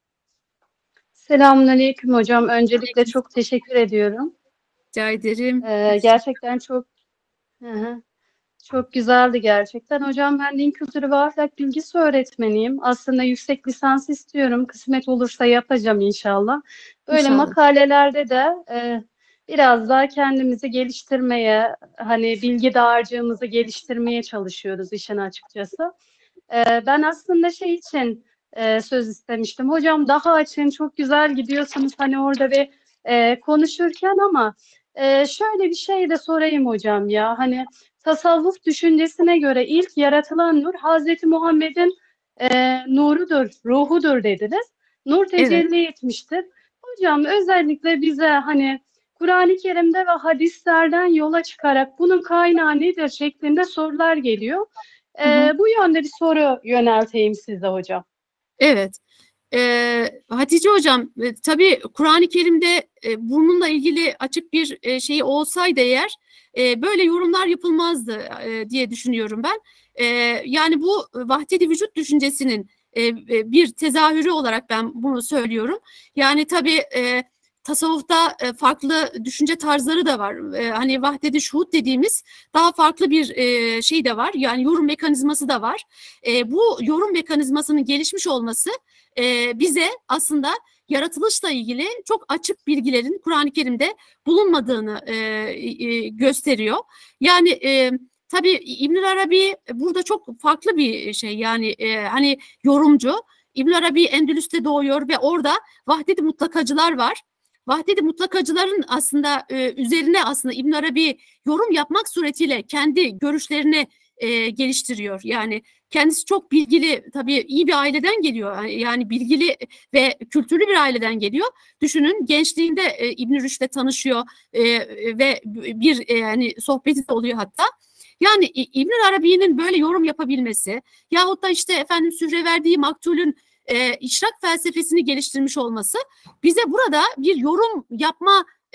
Selamünaleyküm hocam. Öncelikle çok teşekkür ediyorum. Rica ederim. Ee, gerçekten çok hı hı, çok güzeldi gerçekten. Hocam ben din kültürü ve ahlak bilgisi öğretmeniyim. Aslında yüksek lisans istiyorum. Kısmet olursa yapacağım inşallah. Böyle İnşallah. makalelerde de e, biraz daha kendimizi geliştirmeye, hani bilgi dağarcığımızı geliştirmeye çalışıyoruz işin açıkçası. E, ben aslında şey için e, söz istemiştim. Hocam daha açın, çok güzel gidiyorsunuz hani orada bir e, konuşurken ama e, şöyle bir şey de sorayım hocam ya. Hani tasavvuf düşüncesine göre ilk yaratılan nur Hazreti Muhammed'in e, nurudur, ruhudur dediniz. Nur tecelli evet. etmiştir. Hocam özellikle bize hani Kur'an-ı Kerim'de ve hadislerden yola çıkarak bunun kaynağı nedir şeklinde sorular geliyor. E, hı hı. Bu yönde bir soru yönelteyim size hocam. Evet. Ee, Hatice hocam e, tabii Kur'an-ı Kerim'de e, bununla ilgili açık bir e, şey olsaydı eğer e, böyle yorumlar yapılmazdı e, diye düşünüyorum ben. E, yani bu vahdet-i vücut düşüncesinin e, e, bir tezahürü olarak ben bunu söylüyorum. Yani tabii e, tasavvufta e, farklı düşünce tarzları da var. E, hani vahdet-i şuhud dediğimiz daha farklı bir e, şey de var. Yani yorum mekanizması da var. E, bu yorum mekanizmasının gelişmiş olması e, bize aslında yaratılışla ilgili çok açık bilgilerin Kur'an-ı Kerim'de bulunmadığını e, e, gösteriyor. Yani e, tabii İbnül Arabi burada çok farklı bir şey. Yani e, hani yorumcu. İbnül Arabi Endülüs'te doğuyor ve orada vahdet-i mutlakacılar var. Vahdet-i mutlakacıların aslında e, üzerine aslında İbn Arabi yorum yapmak suretiyle kendi görüşlerini e, geliştiriyor. Yani kendisi çok bilgili, tabii iyi bir aileden geliyor. Yani bilgili ve kültürlü bir aileden geliyor. Düşünün gençliğinde e, İbn Rüşd'le tanışıyor e, ve bir e, yani sohbeti de oluyor hatta. Yani İbn Arabi'nin böyle yorum yapabilmesi yahut da işte efendim Sühreverdi Maktul'ün e, işrak felsefesini geliştirmiş olması bize burada bir yorum yapma e,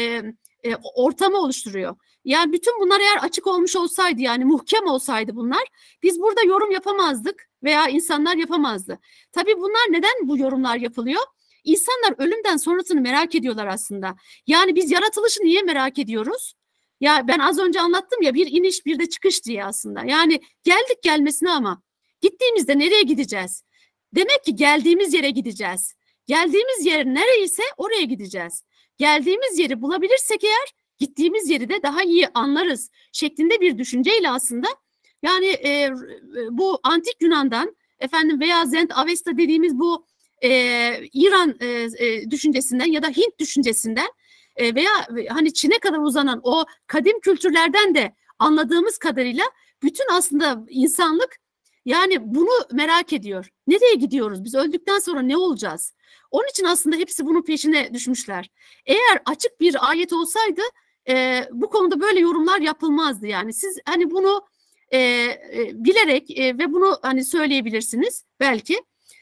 e, ortamı oluşturuyor. Yani bütün bunlar eğer açık olmuş olsaydı, yani muhkem olsaydı bunlar, biz burada yorum yapamazdık veya insanlar yapamazdı. Tabii bunlar neden bu yorumlar yapılıyor? İnsanlar ölümden sonrasını merak ediyorlar aslında. Yani biz yaratılışı niye merak ediyoruz? Ya ben az önce anlattım ya, bir iniş bir de çıkış diye aslında. Yani geldik gelmesine ama gittiğimizde nereye gideceğiz? Demek ki geldiğimiz yere gideceğiz. Geldiğimiz yer nereyse oraya gideceğiz. Geldiğimiz yeri bulabilirsek eğer gittiğimiz yeri de daha iyi anlarız şeklinde bir düşünceyle aslında yani e, bu antik Yunan'dan efendim veya Zend Avesta dediğimiz bu e, İran e, e, düşüncesinden ya da Hint düşüncesinden e, veya hani Çin'e kadar uzanan o kadim kültürlerden de anladığımız kadarıyla bütün aslında insanlık yani bunu merak ediyor. Nereye gidiyoruz? Biz öldükten sonra ne olacağız? Onun için aslında hepsi bunun peşine düşmüşler. Eğer açık bir ayet olsaydı e, bu konuda böyle yorumlar yapılmazdı. Yani siz hani bunu e, e, bilerek e, ve bunu hani söyleyebilirsiniz belki.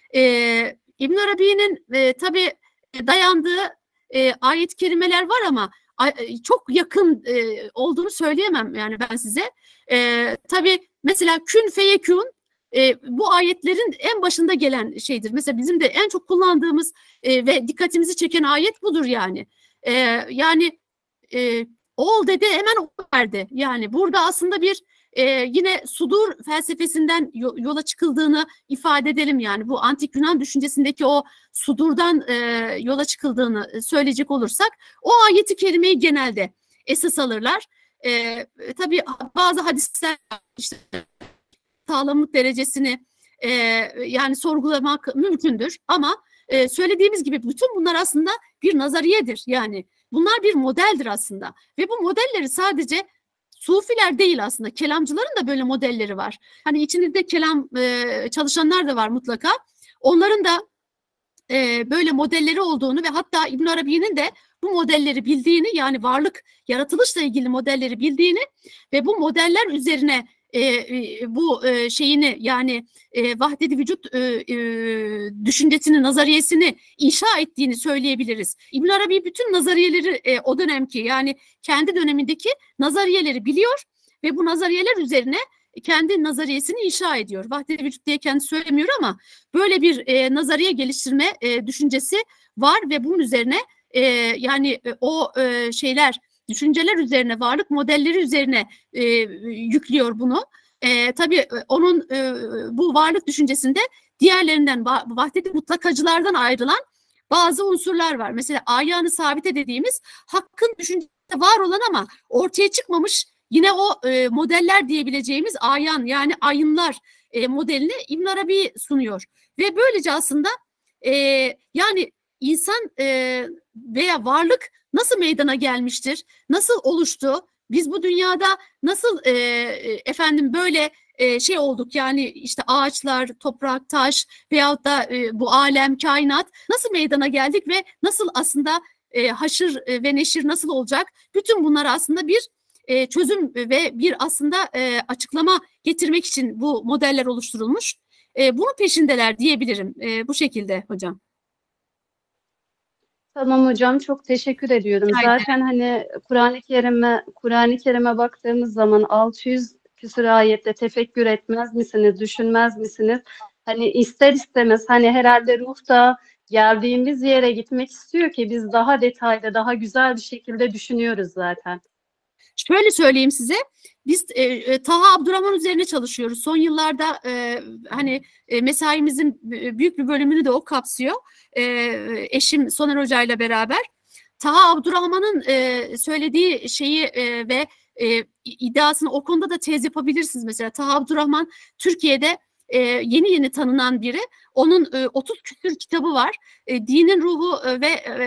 E, İbn Arabi'nin e, tabii dayandığı e, ayet-i kerimeler var ama çok yakın e, olduğunu söyleyemem yani ben size. E, tabii mesela kün feyekün e, bu ayetlerin en başında gelen şeydir. Mesela bizim de en çok kullandığımız e, ve dikkatimizi çeken ayet budur yani. E, yani e, ol dedi hemen ol verdi. Yani burada aslında bir e, yine sudur felsefesinden yola çıkıldığını ifade edelim yani. Bu antik Yunan düşüncesindeki o sudurdan e, yola çıkıldığını söyleyecek olursak o ayeti kerimeyi genelde esas alırlar. E, tabii bazı hadisler işte sağlamlık derecesini e, yani sorgulamak mümkündür ama e, söylediğimiz gibi bütün bunlar aslında bir nazariyedir yani. Bunlar bir modeldir aslında ve bu modelleri sadece Sufiler değil aslında, kelamcıların da böyle modelleri var. Hani içinizde kelam e, çalışanlar da var mutlaka. Onların da e, böyle modelleri olduğunu ve hatta İbn Arabi'nin de bu modelleri bildiğini, yani varlık, yaratılışla ilgili modelleri bildiğini ve bu modeller üzerine e, e, bu e, şeyini yani e, vahdet-i vücut e, e, düşüncesini, nazariyesini inşa ettiğini söyleyebiliriz. İbn Arabi bütün nazariyeleri e, o dönemki yani kendi dönemindeki nazariyeleri biliyor ve bu nazariyeler üzerine kendi nazariyesini inşa ediyor. Vahdet-i vücut diye kendi söylemiyor ama böyle bir e, nazariye geliştirme e, düşüncesi var ve bunun üzerine e, yani e, o e, şeyler, düşünceler üzerine, varlık modelleri üzerine e, yüklüyor bunu. E, tabii onun e, bu varlık düşüncesinde diğerlerinden, vahdet-i mutlakacılardan ayrılan bazı unsurlar var. Mesela ayanı sabite dediğimiz hakkın düşüncesinde var olan ama ortaya çıkmamış yine o e, modeller diyebileceğimiz ayan yani ayınlar e, modelini İbn Arabi sunuyor. Ve böylece aslında e, yani insan e, veya varlık nasıl meydana gelmiştir, nasıl oluştu, biz bu dünyada nasıl e, efendim böyle e, şey olduk yani işte ağaçlar, toprak, taş veyahut da e, bu alem, kainat nasıl meydana geldik ve nasıl aslında e, haşır ve neşir nasıl olacak? Bütün bunlar aslında bir e, çözüm ve bir aslında e, açıklama getirmek için bu modeller oluşturulmuş. E, bunun peşindeler diyebilirim e, bu şekilde hocam. Tamam hocam, çok teşekkür ediyorum. Aynen. Zaten hani Kur'an-ı Kerim'e Kur'an-ı Kerim'e baktığımız zaman altı yüz küsur ayette tefekkür etmez misiniz, düşünmez misiniz? Hani ister istemez hani herhalde ruh da geldiğimiz yere gitmek istiyor ki biz daha detaylı, daha güzel bir şekilde düşünüyoruz zaten. Şöyle söyleyeyim size, biz e, Taha Abdurrahman üzerine çalışıyoruz. Son yıllarda e, hani e, mesaimizin büyük bir bölümünü de o kapsıyor. E, eşim Soner Hoca ile beraber. Taha Abdurrahman'ın e, söylediği şeyi e, ve e, iddiasını o konuda da tez yapabilirsiniz. Mesela Taha Abdurrahman Türkiye'de e, yeni yeni tanınan biri. Onun e, otuz küsur kitabı var. E, Dinin Ruhu e, ve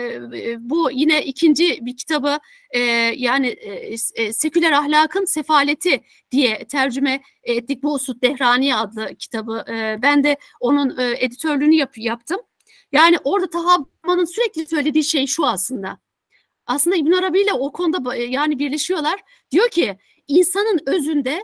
e, bu yine ikinci bir kitabı e, yani e, Seküler Ahlakın Sefaleti diye tercüme ettik. Bu Usud Dehraniye adlı kitabı. E, ben de onun e, editörlüğünü yap, yaptım. Yani orada Taha Abdurrahman'ın sürekli söylediği şey şu aslında. Aslında İbn Arabi ile o konuda yani birleşiyorlar. Diyor ki insanın özünde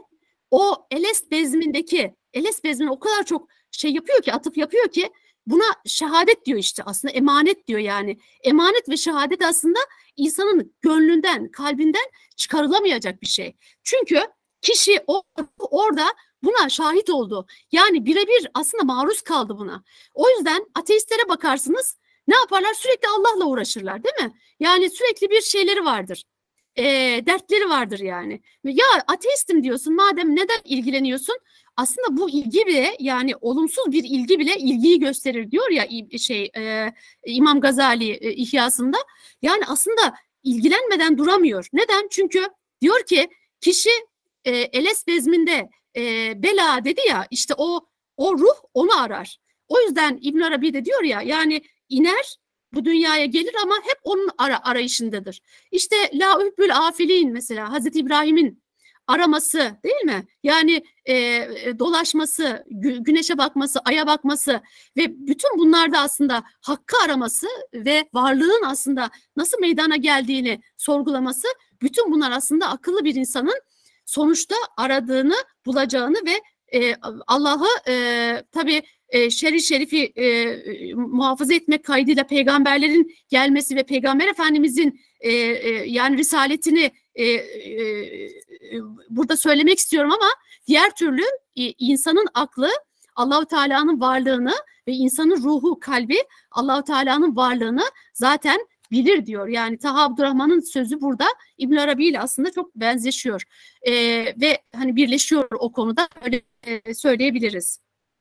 o Elest bezmindeki Elest bezmine o kadar çok şey yapıyor ki, atıf yapıyor ki buna şehadet diyor işte aslında, emanet diyor yani. Emanet ve şehadet aslında insanın gönlünden, kalbinden çıkarılamayacak bir şey. Çünkü kişi o, orada buna şahit oldu. Yani birebir aslında maruz kaldı buna. O yüzden ateistlere bakarsınız, ne yaparlar? Sürekli Allah'la uğraşırlar, değil mi? Yani sürekli bir şeyleri vardır. E, dertleri vardır yani. Ya ateistim diyorsun, madem neden ilgileniyorsun? Aslında bu ilgi bile, yani olumsuz bir ilgi bile ilgiyi gösterir diyor ya şey e, İmam Gazali e, İhyasında. Yani aslında ilgilenmeden duramıyor. Neden? Çünkü diyor ki kişi e, Eles bezminde e, bela dedi ya, işte o o ruh onu arar. O yüzden İbn Arabi de diyor ya, yani iner bu dünyaya gelir ama hep onun ara, arayışındadır. İşte la übbül afilin mesela Hazreti İbrahim'in araması, değil mi? Yani e, dolaşması, gü, güneşe bakması, aya bakması ve bütün bunlarda aslında hakkı araması ve varlığın aslında nasıl meydana geldiğini sorgulaması, bütün bunlar aslında akıllı bir insanın sonuçta aradığını bulacağını ve e, Allah'ı e, tabii e, şer-i şerifi e, muhafaza etmek kaydıyla peygamberlerin gelmesi ve Peygamber Efendimizin e, e, yani risaletini e, e, burada söylemek istiyorum ama diğer türlü e, insanın aklı Allah-u Teala'nın varlığını ve insanın ruhu, kalbi Allah-u Teala'nın varlığını zaten bilir diyor. Yani Taha Abdurrahman'ın sözü burada İbn Arabi ile aslında çok benzeşiyor. E, ve hani birleşiyor o konuda, öyle e, söyleyebiliriz.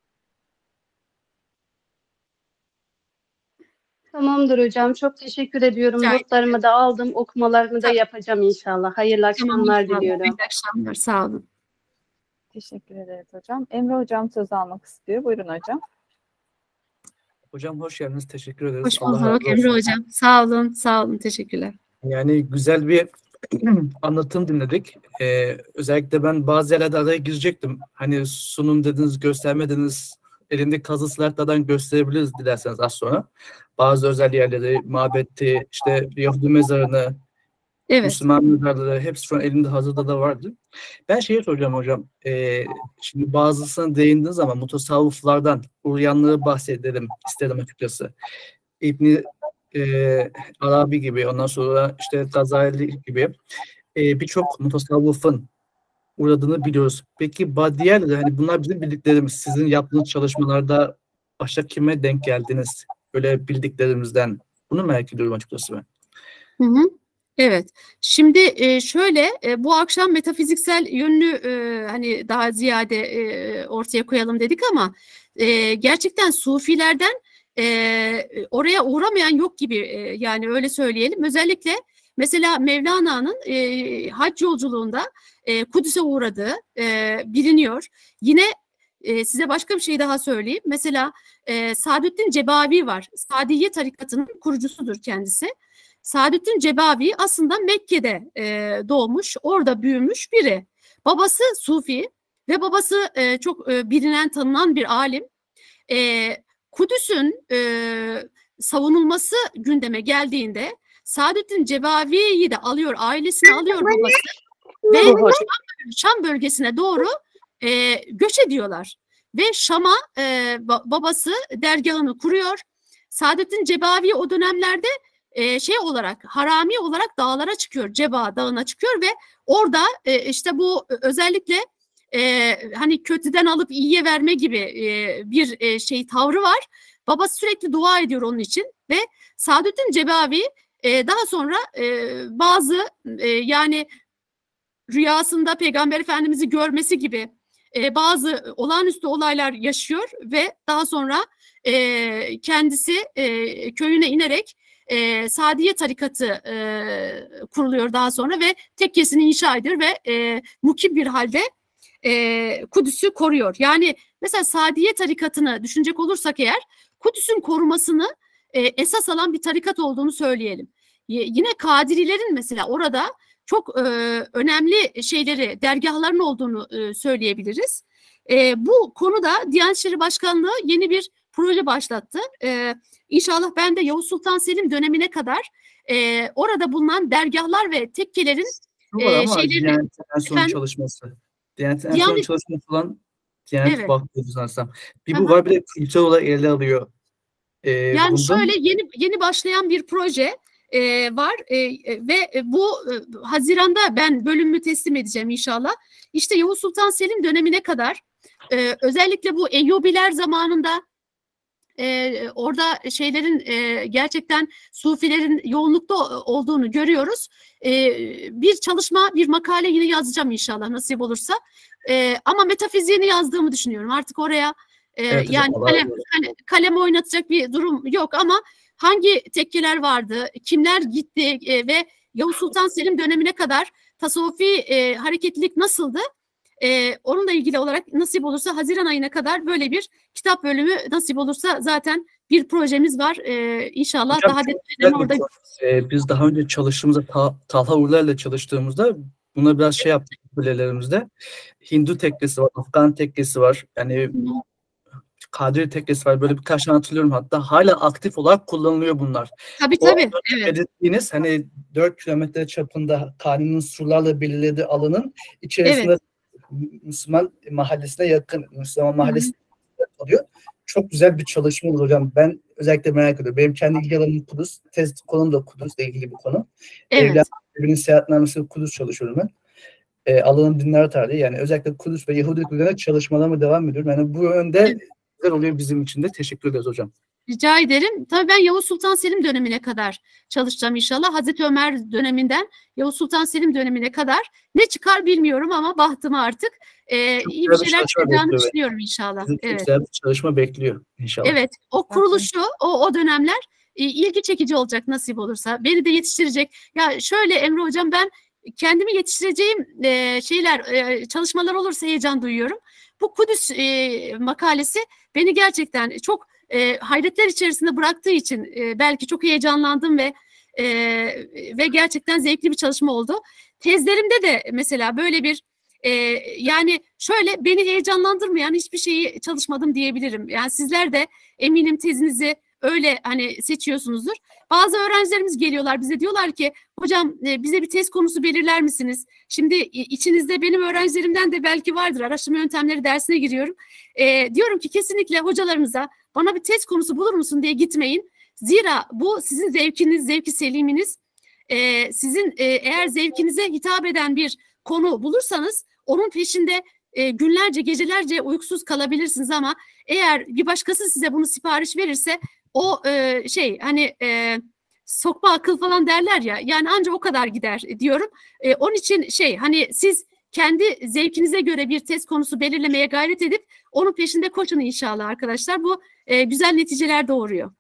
Tamamdır hocam. Çok teşekkür ediyorum. Rica Notlarımı da aldım. Okumalarımı da Tamam. yapacağım inşallah. Hayırlı akşamlar Tamam, diliyorum. iyi akşamlar. Sağ olun. Teşekkür ederiz hocam. Emre hocam söz almak istiyor. Buyurun hocam. Hocam hoş geldiniz. Teşekkür ederiz. Hoş Allah razı bulduk olsun. Emre hocam. Sağ olun. Sağ olun. Teşekkürler. Yani güzel bir anlatım dinledik. Ee, özellikle ben bazı yerlerde araya girecektim. Hani sunum dediniz, gösterme dediniz. Elimdeki kazı slaytlardan gösterebiliriz dilerseniz az sonra. Bazı özel yerleri, mabetti, işte Yahudi mezarını, Evet. Müslüman mezarları hepsi şu an elimde hazırda da vardı. Ben şeyi soracağım hocam. Ee, şimdi bazısına değindiniz ama mutasavvıflardan, uğrayanları bahsedelim istedim açıkçası. İbni e, Arabi gibi, ondan sonra işte Gazali gibi e, birçok mutasavvıfın uğradığını biliyoruz. Peki diğerleri, hani bunlar bizim bildiklerimiz. Sizin yaptığınız çalışmalarda başka kime denk geldiniz? Böyle bildiklerimizden. Bunu merak ediyorum açıkçası ben. Hı hı. Evet. Şimdi e, şöyle e, bu akşam metafiziksel yönlü e, hani daha ziyade e, ortaya koyalım dedik ama e, gerçekten Sufilerden e, oraya uğramayan yok gibi, e, yani öyle söyleyelim. Özellikle mesela Mevlana'nın e, hac yolculuğunda e, Kudüs'e uğradığı e, biliniyor. Yine e, size başka bir şey daha söyleyeyim. Mesela e, Saadettin Cebavi var. Sadiye tarikatının kurucusudur kendisi. Saadettin Cebavi aslında Mekke'de e, doğmuş, orada büyümüş biri. Babası Sufi ve babası e, çok e, bilinen, tanınan bir alim. E, Kudüs'ün e, savunulması gündeme geldiğinde Saadettin Cebavi'yi de alıyor, ailesini alıyor babası ve Şam, Şam bölgesine doğru e, göç ediyorlar. Ve Şam'a e, babası dergahını kuruyor. Saadettin Cebavi o dönemlerde e, şey olarak, harami olarak dağlara çıkıyor, Ceba Dağı'na çıkıyor ve orada e, işte bu özellikle e, hani kötüden alıp iyiye verme gibi e, bir e, şey tavrı var. Babası sürekli dua ediyor onun için ve Saadettin Cebavi e, daha sonra e, bazı e, yani rüyasında Peygamber Efendimiz'i görmesi gibi e, bazı olağanüstü olaylar yaşıyor ve daha sonra e, kendisi e, köyüne inerek e, Sadiye tarikatı e, kuruluyor daha sonra ve tekkesini inşa ediyor ve e, mukim bir halde e, Kudüs'ü koruyor. Yani mesela Sadiye tarikatını düşünecek olursak eğer, Kudüs'ün korumasını e, esas alan bir tarikat olduğunu söyleyelim. Y- yine Kadirilerin mesela orada çok e, önemli şeyleri, dergahların olduğunu e, söyleyebiliriz. E, bu konuda Diyanet İşleri Başkanlığı yeni bir proje başlattı. E, İnşallah ben de Yavuz Sultan Selim dönemine kadar e, orada bulunan dergahlar ve tekkelerin Bu var e, ama şeylerini... Diyanet'in en son Efendim? çalışması. Diyanet'in en son Diyanet- çalışması olan Diyanet Evet. Vakfı sanırsam. Bir bu Aha. var, bir de kültür olarak ele alıyor. Ee, Yani bundan- şöyle yeni yeni başlayan bir proje e, var e, e, ve bu e, Haziran'da ben bölümümü teslim edeceğim inşallah. İşte Yavuz Sultan Selim dönemine kadar e, özellikle bu Eyyubiler zamanında e, orada şeylerin e, gerçekten Sufilerin yoğunlukta olduğunu görüyoruz. E, bir çalışma, bir makale yine yazacağım inşallah nasip olursa. E, ama metafiziğini yazdığımı düşünüyorum. Artık oraya e, Evet hocam, yani Allah kalem, razı olsun. kale- kaleme oynatacak bir durum yok ama hangi tekkeler vardı, kimler gitti e, ve Yavuz Sultan Selim dönemine kadar tasavvufi e, hareketlilik nasıldı? E, onunla ilgili olarak nasip olursa Haziran ayına kadar böyle bir kitap bölümü nasip olursa zaten bir projemiz var. E, İnşallah Hocam, daha çok detaylı güzel bir orada. konu. Ee, biz daha önce çalıştığımızda Ta Talha Uğurlar'la çalıştığımızda buna biraz şey yaptık kulelerimizde. Hindu tekkesi var, Afgan tekkesi var. Yani Kadri Tekkesi var. Böyle birkaç tane hatırlıyorum hatta. Hala aktif olarak kullanılıyor bunlar. Tabii O tabii. Evet. dediğiniz hani dört kilometre çapında kanunun surlarla belirlediği alanın içerisinde Evet. Müslüman mahallesine yakın, Müslüman mahallesine Hı hı. oluyor. Çok güzel bir çalışma olur hocam. Ben özellikle merak ediyorum. Benim kendi ilgi alanım Kudüs. Tez konum da Kudüs'le ilgili bir konu. Evet. Evliya seyahatnamesi Kudüs çalışıyorum ben. E, alanın dinler tarihi. Yani özellikle Kudüs ve Yahudilik üzerine çalışmalarıma devam ediyorum. Yani bu yönde Evet. güzel oluyor bizim için de. Teşekkür ederiz hocam. Rica ederim. Tabii ben Yavuz Sultan Selim dönemine kadar çalışacağım inşallah. Hazreti Ömer döneminden Yavuz Sultan Selim dönemine kadar ne çıkar bilmiyorum ama bahtımı artık e, iyi bir şeyler çıkacağını düşünüyorum inşallah. Çok Evet. güzel bir çalışma bekliyor inşallah. Evet. O kuruluşu, o, o dönemler e, ilgi çekici olacak nasip olursa. Beni de yetiştirecek. Ya şöyle Emre Hocam, ben kendimi yetiştireceğim e, şeyler, e, çalışmalar olursa heyecan duyuyorum. Bu Kudüs e, makalesi beni gerçekten çok e, hayretler içerisinde bıraktığı için e, belki çok heyecanlandım ve e, ve gerçekten zevkli bir çalışma oldu. Tezlerimde de mesela böyle bir e, yani şöyle beni heyecanlandırmayan hiçbir şeyi çalışmadım diyebilirim. Yani sizler de eminim tezinizi öyle hani seçiyorsunuzdur. Bazı öğrencilerimiz geliyorlar bize, diyorlar ki hocam e, bize bir tez konusu belirler misiniz? Şimdi içinizde benim öğrencilerimden de belki vardır, araştırma yöntemleri dersine giriyorum. E, diyorum ki kesinlikle hocalarınıza bana bir tez konusu bulur musun diye gitmeyin. Zira bu sizin zevkiniz, zevki seliminiz. E, sizin e, eğer zevkinize hitap eden bir konu bulursanız onun peşinde e, günlerce, gecelerce uykusuz kalabilirsiniz ama eğer bir başkası size bunu sipariş verirse o e, şey hani e, sokma akıl falan derler ya, yani ancak o kadar gider diyorum. E, onun için şey hani siz kendi zevkinize göre bir tez konusu belirlemeye gayret edip onun peşinde koşun inşallah arkadaşlar. Bu e, güzel neticeler doğuruyor.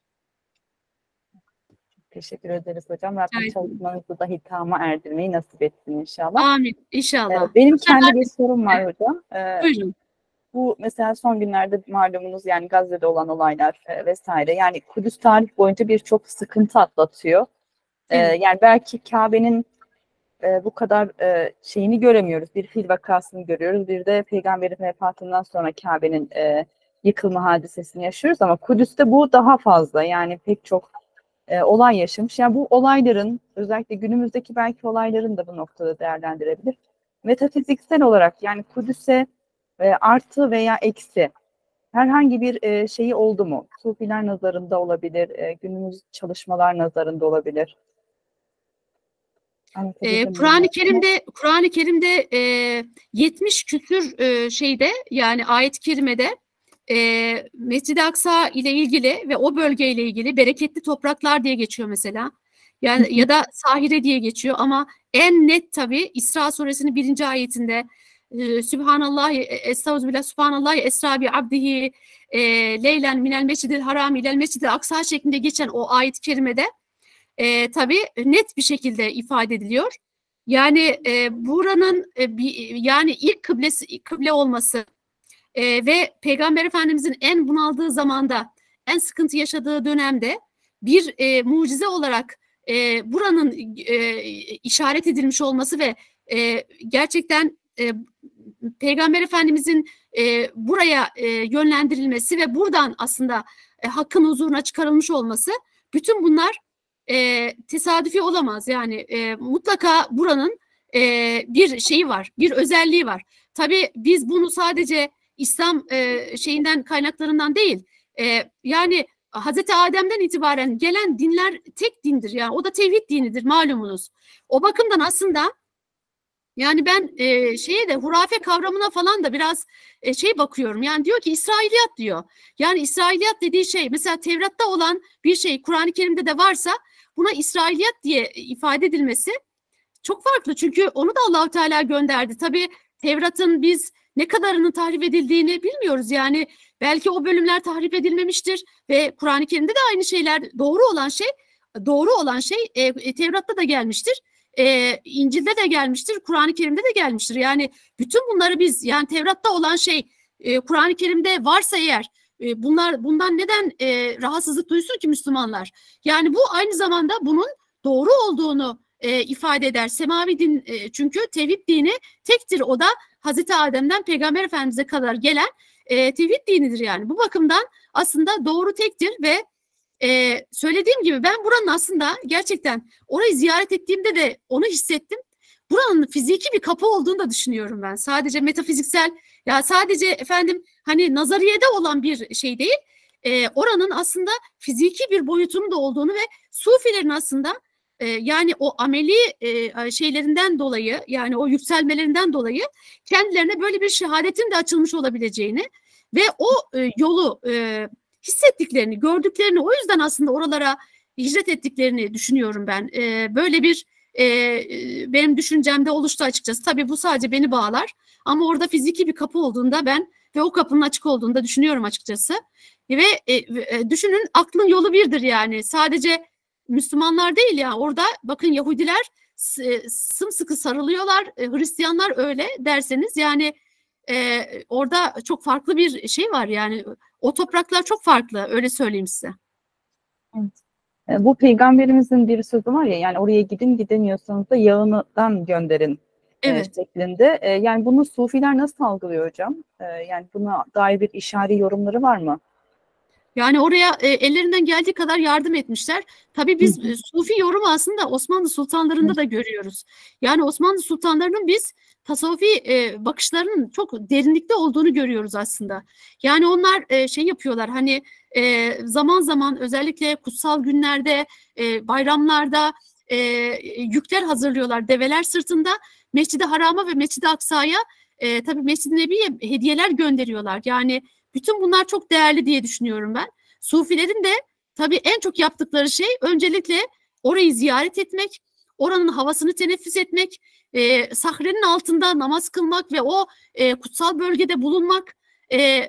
Teşekkür ederiz hocam. Rabbim Evet. çalışmanızı da hitama erdirmeyi nasip etsin inşallah. Amin inşallah. Ee, benim kendi bir sorum var hocam. Ee, Buyurun. Bu mesela son günlerde malumunuz yani Gazze'de olan olaylar e, vesaire. Yani Kudüs tarih boyunca birçok sıkıntı atlatıyor. Ee, Evet. Yani belki Kabe'nin e, bu kadar e, şeyini göremiyoruz. Bir fil vakasını görüyoruz. Bir de Peygamberin vefatından sonra Kabe'nin e, yıkılma hadisesini yaşıyoruz. Ama Kudüs'te bu daha fazla. Yani pek çok e, olay yaşamış. Yani bu olayların, özellikle günümüzdeki belki olayların da bu noktada değerlendirebilir. Metafiziksel olarak yani Kudüs'e e, artı veya eksi herhangi bir e, şeyi oldu mu? Sufiler nazarında olabilir, e, günümüz çalışmalar nazarında olabilir. Ee, Kur'an-ı Kerim'de Kur'an-ı Kerim'de e, yetmiş küsür e, şeyde yani ayet-i kerimede e, Mescid-i Aksa ile ilgili ve o bölgeyle ilgili bereketli topraklar diye geçiyor mesela. Yani ya da Sahire diye geçiyor ama en net tabii İsra suresinin birinci ayetinde e, Sübhanallah, Estağfirullah, Sübhanallah, Esra bi abdihi e, leylen minel mescidil haram ilel mescidil aksa şeklinde geçen o ayet-i kerimede E, tabii net bir şekilde ifade ediliyor. Yani e, buranın e, bir, yani ilk kıblesi kıble olması e, ve Peygamber Efendimizin en bunaldığı zamanda, en sıkıntı yaşadığı dönemde bir e, mucize olarak e, buranın e, işaret edilmiş olması ve e, gerçekten e, Peygamber Efendimizin e, buraya e, yönlendirilmesi ve buradan aslında e, hakkın huzuruna çıkarılmış olması, bütün bunlar E, tesadüfi olamaz. Yani e, mutlaka buranın e, bir şeyi var, bir özelliği var. Tabii biz bunu sadece İslam e, şeyinden kaynaklarından değil, e, yani Hazreti Adem'den itibaren gelen dinler tek dindir. Yani o da tevhid dinidir malumunuz. O bakımdan aslında yani ben e, şeye de hurafe kavramına falan da biraz e, şey bakıyorum. Yani diyor ki İsrailiyat diyor. Yani İsrailiyat dediği şey mesela Tevrat'ta olan bir şey Kur'an-ı Kerim'de de varsa buna İsrailiyat diye ifade edilmesi çok farklı. Çünkü onu da Allah-u Teala gönderdi. Tabii Tevrat'ın biz ne kadarının tahrif edildiğini bilmiyoruz. Yani belki o bölümler tahrif edilmemiştir ve Kur'an-ı Kerim'de de aynı şeyler, doğru olan şey, doğru olan şey e, Tevrat'ta da gelmiştir. E, İncil'de de gelmiştir, Kur'an-ı Kerim'de de gelmiştir. Yani bütün bunları biz, yani Tevrat'ta olan şey e, Kur'an-ı Kerim'de varsa eğer, e, bunlar bundan neden e, rahatsızlık duysun ki Müslümanlar? Yani bu aynı zamanda bunun doğru olduğunu e, ifade eder. Semavi din e, çünkü tevhid dini tektir. O da Hazreti Adem'den Peygamber Efendimiz'e kadar gelen e, tevhid dinidir yani. Bu bakımdan aslında doğru tektir ve e, söylediğim gibi ben buranın aslında gerçekten orayı ziyaret ettiğimde de onu hissettim. Buranın fiziki bir kapı olduğunu da düşünüyorum ben. Sadece metafiziksel, ya sadece efendim hani nazariyede olan bir şey değil. E, oranın aslında fiziki bir boyutunun da olduğunu ve Sufilerin aslında e, yani o ameli e, şeylerinden dolayı, yani o yükselmelerinden dolayı kendilerine böyle bir şehadetin de açılmış olabileceğini ve o e, yolu e, hissettiklerini, gördüklerini, o yüzden aslında oralara hicret ettiklerini düşünüyorum ben. E, böyle bir e, benim düşüncemde oluştu açıkçası. Tabii bu sadece beni bağlar ama orada fiziki bir kapı olduğunda ben ve o kapının açık olduğunu da düşünüyorum açıkçası. Ve e, e, düşünün, aklın yolu birdir yani. Sadece Müslümanlar değil ya, orada bakın Yahudiler e, sımsıkı sarılıyorlar, e, Hristiyanlar öyle derseniz yani e, orada çok farklı bir şey var yani. O topraklar çok farklı, öyle söyleyeyim size. Evet. E, bu peygamberimizin bir sözü var ya, yani oraya gidin, gidemiyorsanız da yağından gönderin. Evet. E, şeklinde. E, yani bunu Sufiler nasıl algılıyor hocam? E, yani buna dair bir işari yorumları var mı? Yani oraya e, ellerinden geldiği kadar yardım etmişler. Tabii biz e, Sufi yorumu aslında Osmanlı sultanlarında Hı. da görüyoruz. Yani Osmanlı sultanlarının biz tasavvufi e, bakışlarının çok derinlikte olduğunu görüyoruz aslında. Yani onlar e, şey yapıyorlar, hani e, zaman zaman özellikle kutsal günlerde, e, bayramlarda e, yükler hazırlıyorlar develer sırtında. Mescid-i Haram'a ve Mescid-i Aksa'ya e, tabii Mescid-i Nebi'ye hediyeler gönderiyorlar. Yani bütün bunlar çok değerli diye düşünüyorum ben. Sufilerin de tabii en çok yaptıkları şey öncelikle orayı ziyaret etmek, oranın havasını teneffüs etmek, e, sahrenin altında namaz kılmak ve o e, kutsal bölgede bulunmak e, e,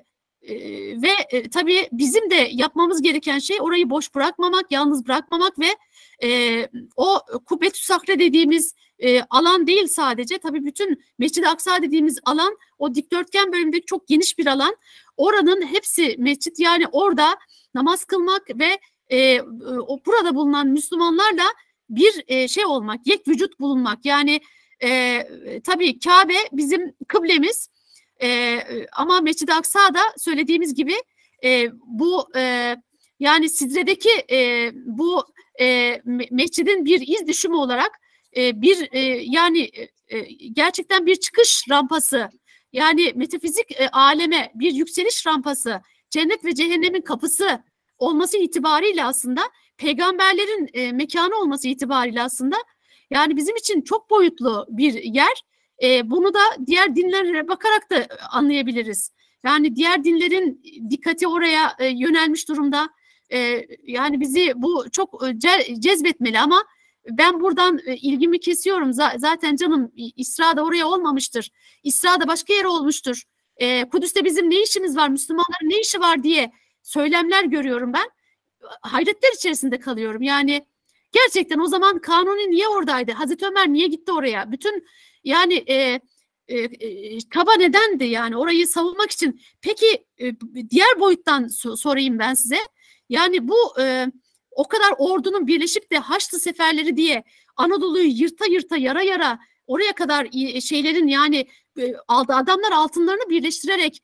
ve e, tabii bizim de yapmamız gereken şey orayı boş bırakmamak, yalnız bırakmamak ve e, o Kubbetü Sahre dediğimiz e, alan değil sadece, tabii bütün Mescid-i Aksa dediğimiz alan, o dikdörtgen bölümdeki çok geniş bir alan. Oranın hepsi mescit, yani orada namaz kılmak ve e, o burada bulunan Müslümanlarla bir e, şey olmak, yek vücut bulunmak. Yani e, tabii Kabe bizim kıblemiz e, ama Mescid-i Aksa'da söylediğimiz gibi e, bu e, yani Sidre'deki e, bu e, mescidin bir iz düşümü olarak e, bir e, yani e, gerçekten bir çıkış rampası. Yani metafizik e, aleme bir yükseliş rampası, cennet ve cehennemin kapısı olması itibariyle aslında, peygamberlerin e, mekanı olması itibariyle aslında, yani bizim için çok boyutlu bir yer. E, bunu da diğer dinlere bakarak da anlayabiliriz. Yani diğer dinlerin dikkati oraya e, yönelmiş durumda. E, yani bizi bu çok e, ce cezbetmeli ama ben buradan e, ilgimi kesiyorum. Z zaten canım İsra'da oraya olmamıştır. İsra'da başka yere olmuştur. E, Kudüs'te bizim ne işimiz var, Müslümanların ne işi var diye söylemler görüyorum ben. Hayretler içerisinde kalıyorum. Yani gerçekten o zaman Kanuni niye oradaydı? Hazreti Ömer niye gitti oraya? Bütün yani e, e, e, kaba nedendi yani orayı savunmak için. Peki e, diğer boyuttan so sorayım ben size. Yani bu e, o kadar ordunun birleşip de Haçlı seferleri diye Anadolu'yu yırta yırta, yara yara oraya kadar şeylerin, yani adamlar altınlarını birleştirerek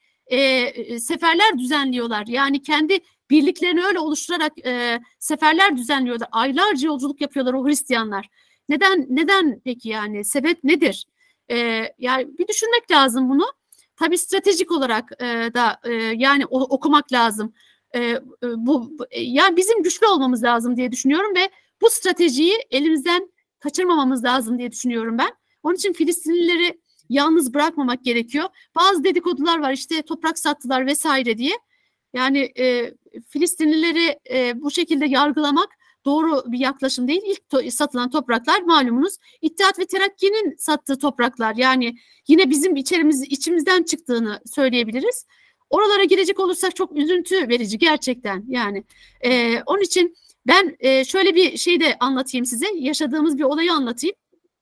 e, seferler düzenliyorlar. Yani kendi birliklerini öyle oluşturarak e, seferler düzenliyorlar. Aylarca yolculuk yapıyorlar o Hristiyanlar. Neden neden peki yani? Sebep nedir? E, yani bir düşünmek lazım bunu. Tabii stratejik olarak e, da e, yani o, okumak lazım. E, bu yani bizim güçlü olmamız lazım diye düşünüyorum ve bu stratejiyi elimizden kaçırmamamız lazım diye düşünüyorum ben. Onun için Filistinlileri yalnız bırakmamak gerekiyor. Bazı dedikodular var, işte toprak sattılar vesaire diye. Yani e, Filistinlileri e, bu şekilde yargılamak doğru bir yaklaşım değil. İlk to satılan topraklar malumunuz İttihat ve Terakki'nin sattığı topraklar. Yani yine bizim içerimiz, içimizden çıktığını söyleyebiliriz. Oralara girecek olursak çok üzüntü verici gerçekten. Yani e, onun için ben e, şöyle bir şey de anlatayım size. Yaşadığımız bir olayı anlatayım.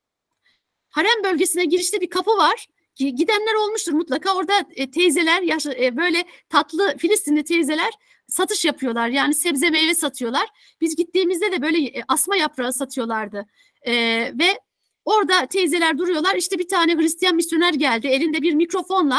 Harem bölgesine girişte bir kapı var. Gidenler olmuştur mutlaka. Orada e, teyzeler, yaş, e, böyle tatlı Filistinli teyzeler satış yapıyorlar. Yani sebze meyve satıyorlar. Biz gittiğimizde de böyle e, asma yaprağı satıyorlardı. E, ve orada teyzeler duruyorlar. İşte bir tane Hristiyan misyoner geldi. Elinde bir mikrofonla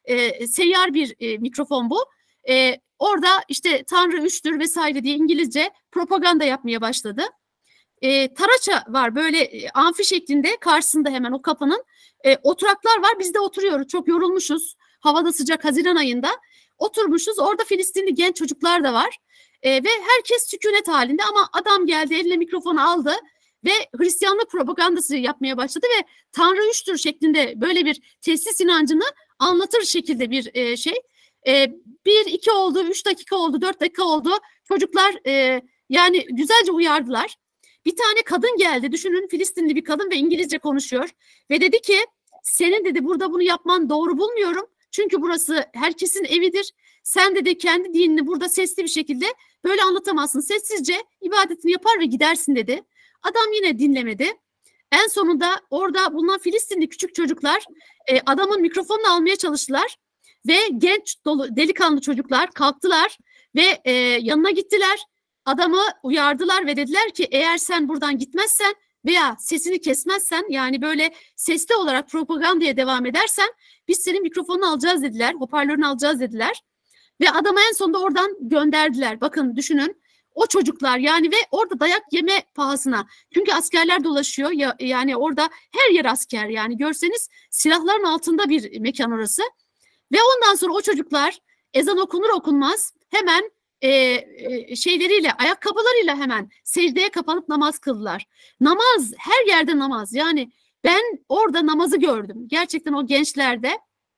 e, seyyar bir e, mikrofon bu. E, orada işte Tanrı üçtür vesaire diye İngilizce propaganda yapmaya başladı. E, taraça var böyle e, amfi şeklinde, karşısında hemen o kapının e, oturaklar var. Biz de oturuyoruz, çok yorulmuşuz. Havada sıcak, Haziran ayında oturmuşuz. Orada Filistinli genç çocuklar da var. E, ve herkes sükunet halinde, ama adam geldi, eline mikrofonu aldı ve Hristiyanlık propagandası yapmaya başladı ve Tanrı üçtür şeklinde böyle bir tesis inancını anlatır şekilde bir e, şey. E, bir, iki oldu, üç dakika oldu, dört dakika oldu. Çocuklar e, yani güzelce uyardılar. Bir tane kadın geldi, düşünün, Filistinli bir kadın ve İngilizce konuşuyor. Ve dedi ki, senin dedi burada bunu yapman doğru bulmuyorum. Çünkü burası herkesin evidir. Sen dedi kendi dinini burada sesli bir şekilde böyle anlatamazsın. Sessizce ibadetini yapar ve gidersin dedi. Adam yine dinlemedi. En sonunda orada bulunan Filistinli küçük çocuklar e, adamın mikrofonunu almaya çalıştılar. Ve genç dolu, delikanlı çocuklar kalktılar ve e, yanına gittiler. Adamı uyardılar ve dediler ki, eğer sen buradan gitmezsen veya sesini kesmezsen, yani böyle sesli olarak propagandaya devam edersen biz senin mikrofonunu alacağız dediler, hoparlörünü alacağız dediler. Ve adamı en sonunda oradan gönderdiler. Bakın düşünün, o çocuklar yani, ve orada dayak yeme pahasına. Çünkü askerler dolaşıyor ya, yani orada her yer asker, yani görseniz silahların altında bir mekan orası. Ve ondan sonra o çocuklar ezan okunur okunmaz hemen e, e, şeyleriyle, ayakkabılarıyla hemen secdeye kapanıp namaz kıldılar. Namaz, her yerde namaz. Yani ben orada namazı gördüm. Gerçekten o gençlerde.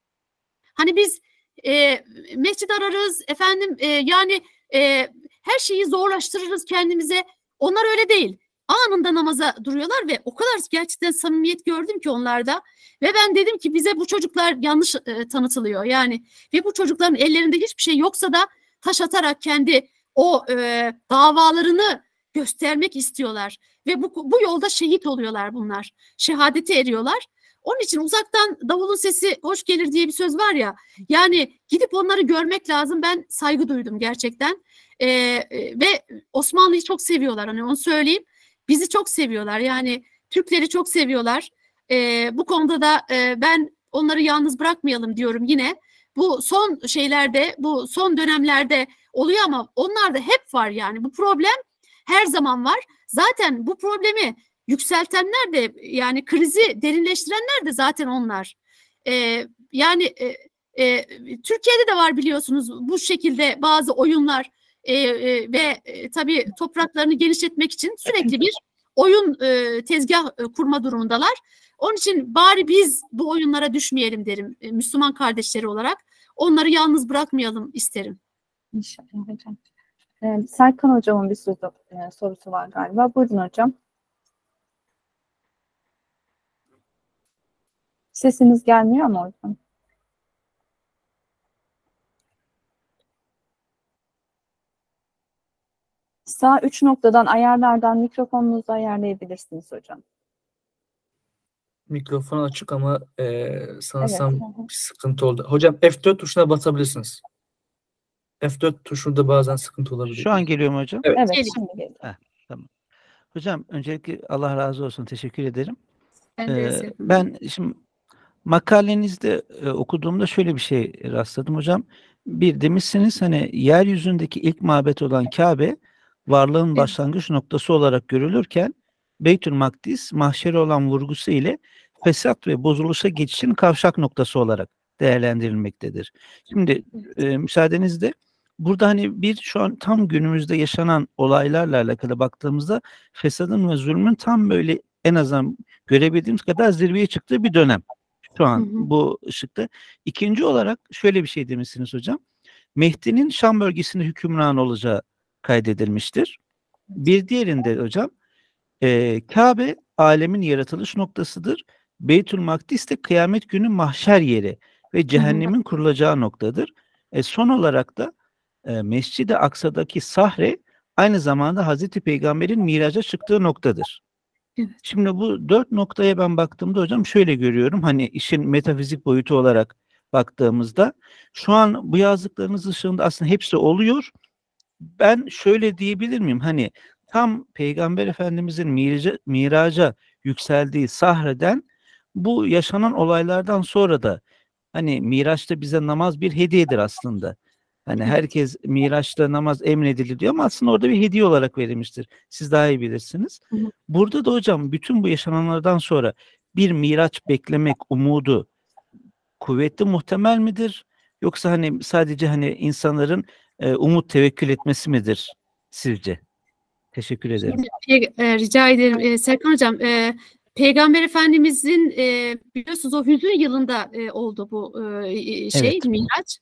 Hani biz e, mescid ararız efendim, e, yani e, her şeyi zorlaştırırız kendimize. Onlar öyle değil. Anında namaza duruyorlar ve o kadar gerçekten samimiyet gördüm ki onlarda. Ve ben dedim ki, bize bu çocuklar yanlış e, tanıtılıyor. Yani ve bu çocukların ellerinde hiçbir şey yoksa da taş atarak kendi o e, davalarını göstermek istiyorlar. Ve bu, bu yolda şehit oluyorlar bunlar. Şehadete eriyorlar. Onun için uzaktan davulun sesi hoş gelir diye bir söz var ya. Yani gidip onları görmek lazım. Ben saygı duydum gerçekten. E, e, ve Osmanlı'yı çok seviyorlar. Hani onu söyleyeyim. Bizi çok seviyorlar. Yani Türkleri çok seviyorlar. E, bu konuda da e, ben onları yalnız bırakmayalım diyorum yine. Bu son şeylerde, bu son dönemlerde oluyor ama onlar da hep var yani. Bu problem her zaman var. Zaten bu problemi yükseltenler de, yani krizi derinleştirenler de zaten onlar. E, yani e, e, Türkiye'de de var biliyorsunuz bu şekilde bazı oyunlar. E, e, ve e, tabii topraklarını genişletmek için sürekli bir oyun e, tezgah e, kurma durumundalar. Onun için bari biz bu oyunlara düşmeyelim derim e, Müslüman kardeşleri olarak. Onları yalnız bırakmayalım isterim. İnşallah hocam. Ee, Serkan hocamın bir soru, e, sorusu var galiba. Buyurun hocam. Sesiniz gelmiyor mu hocam? Sağ üç noktadan ayarlardan mikrofonunuzu ayarlayabilirsiniz hocam. Mikrofon açık ama e, sanırsam Evet, hı hı. bir sıkıntı oldu. Hocam F dört tuşuna basabilirsiniz. F dört tuşunda bazen sıkıntı olabilir. Şu an geliyor mu hocam? Evet. Evet, Geliyor. şimdi geliyor. Heh, tamam. Hocam öncelikle Allah razı olsun. Teşekkür ederim. Ben de Ee, sevdim. ben şimdi makalenizde e, okuduğumda şöyle bir şey rastladım hocam. Bir demişsiniz, hani yeryüzündeki ilk mabet olan Kabe varlığın Evet. başlangıç noktası olarak görülürken Beytül Makdis mahşere olan vurgusu ile fesat ve bozuluşa geçişin kavşak noktası olarak değerlendirilmektedir. Şimdi e, müsaadenizle burada hani bir şu an tam günümüzde yaşanan olaylarla alakalı baktığımızda fesadın ve zulmün tam böyle en azından görebildiğimiz kadar zirveye çıktığı bir dönem. Şu an Hı hı. bu ışıkta. İkinci olarak şöyle bir şey demişsiniz hocam. Mehdi'nin Şam bölgesinde hükümran olacağı kaydedilmiştir. Bir diğerinde hocam e, Kabe alemin yaratılış noktasıdır. Beytül Makdis de kıyamet günü mahşer yeri ve cehennemin kurulacağı noktadır. E, son olarak da e, Mescid-i Aksa'daki Sahre aynı zamanda Hazreti Peygamber'in miraca çıktığı noktadır. Evet. Şimdi bu dört noktaya ben baktığımda hocam şöyle görüyorum. Hani işin metafizik boyutu olarak baktığımızda şu an bu yazdıklarınız ışığında aslında hepsi oluyor. Ben şöyle diyebilir miyim? Hani tam Peygamber Efendimizin miraca, miraca yükseldiği Sahre'den bu yaşanan olaylardan sonra da Hani Miraç'ta bize namaz bir hediyedir aslında. Hani herkes Miraç'ta namaz emredildi diyor ama aslında orada bir hediye olarak verilmiştir. Siz daha iyi bilirsiniz. Hı hı. Burada da hocam bütün bu yaşananlardan sonra bir Miraç beklemek umudu kuvvetli muhtemel midir? Yoksa hani sadece hani insanların e, umut tevekkül etmesi midir sizce? Teşekkür ederim. Şimdi, e, rica ederim e, Serkan Hocam. E, Peygamber Efendimizin e, biliyorsunuz o hüzün yılında e, oldu bu e, şey Evet. Miraç.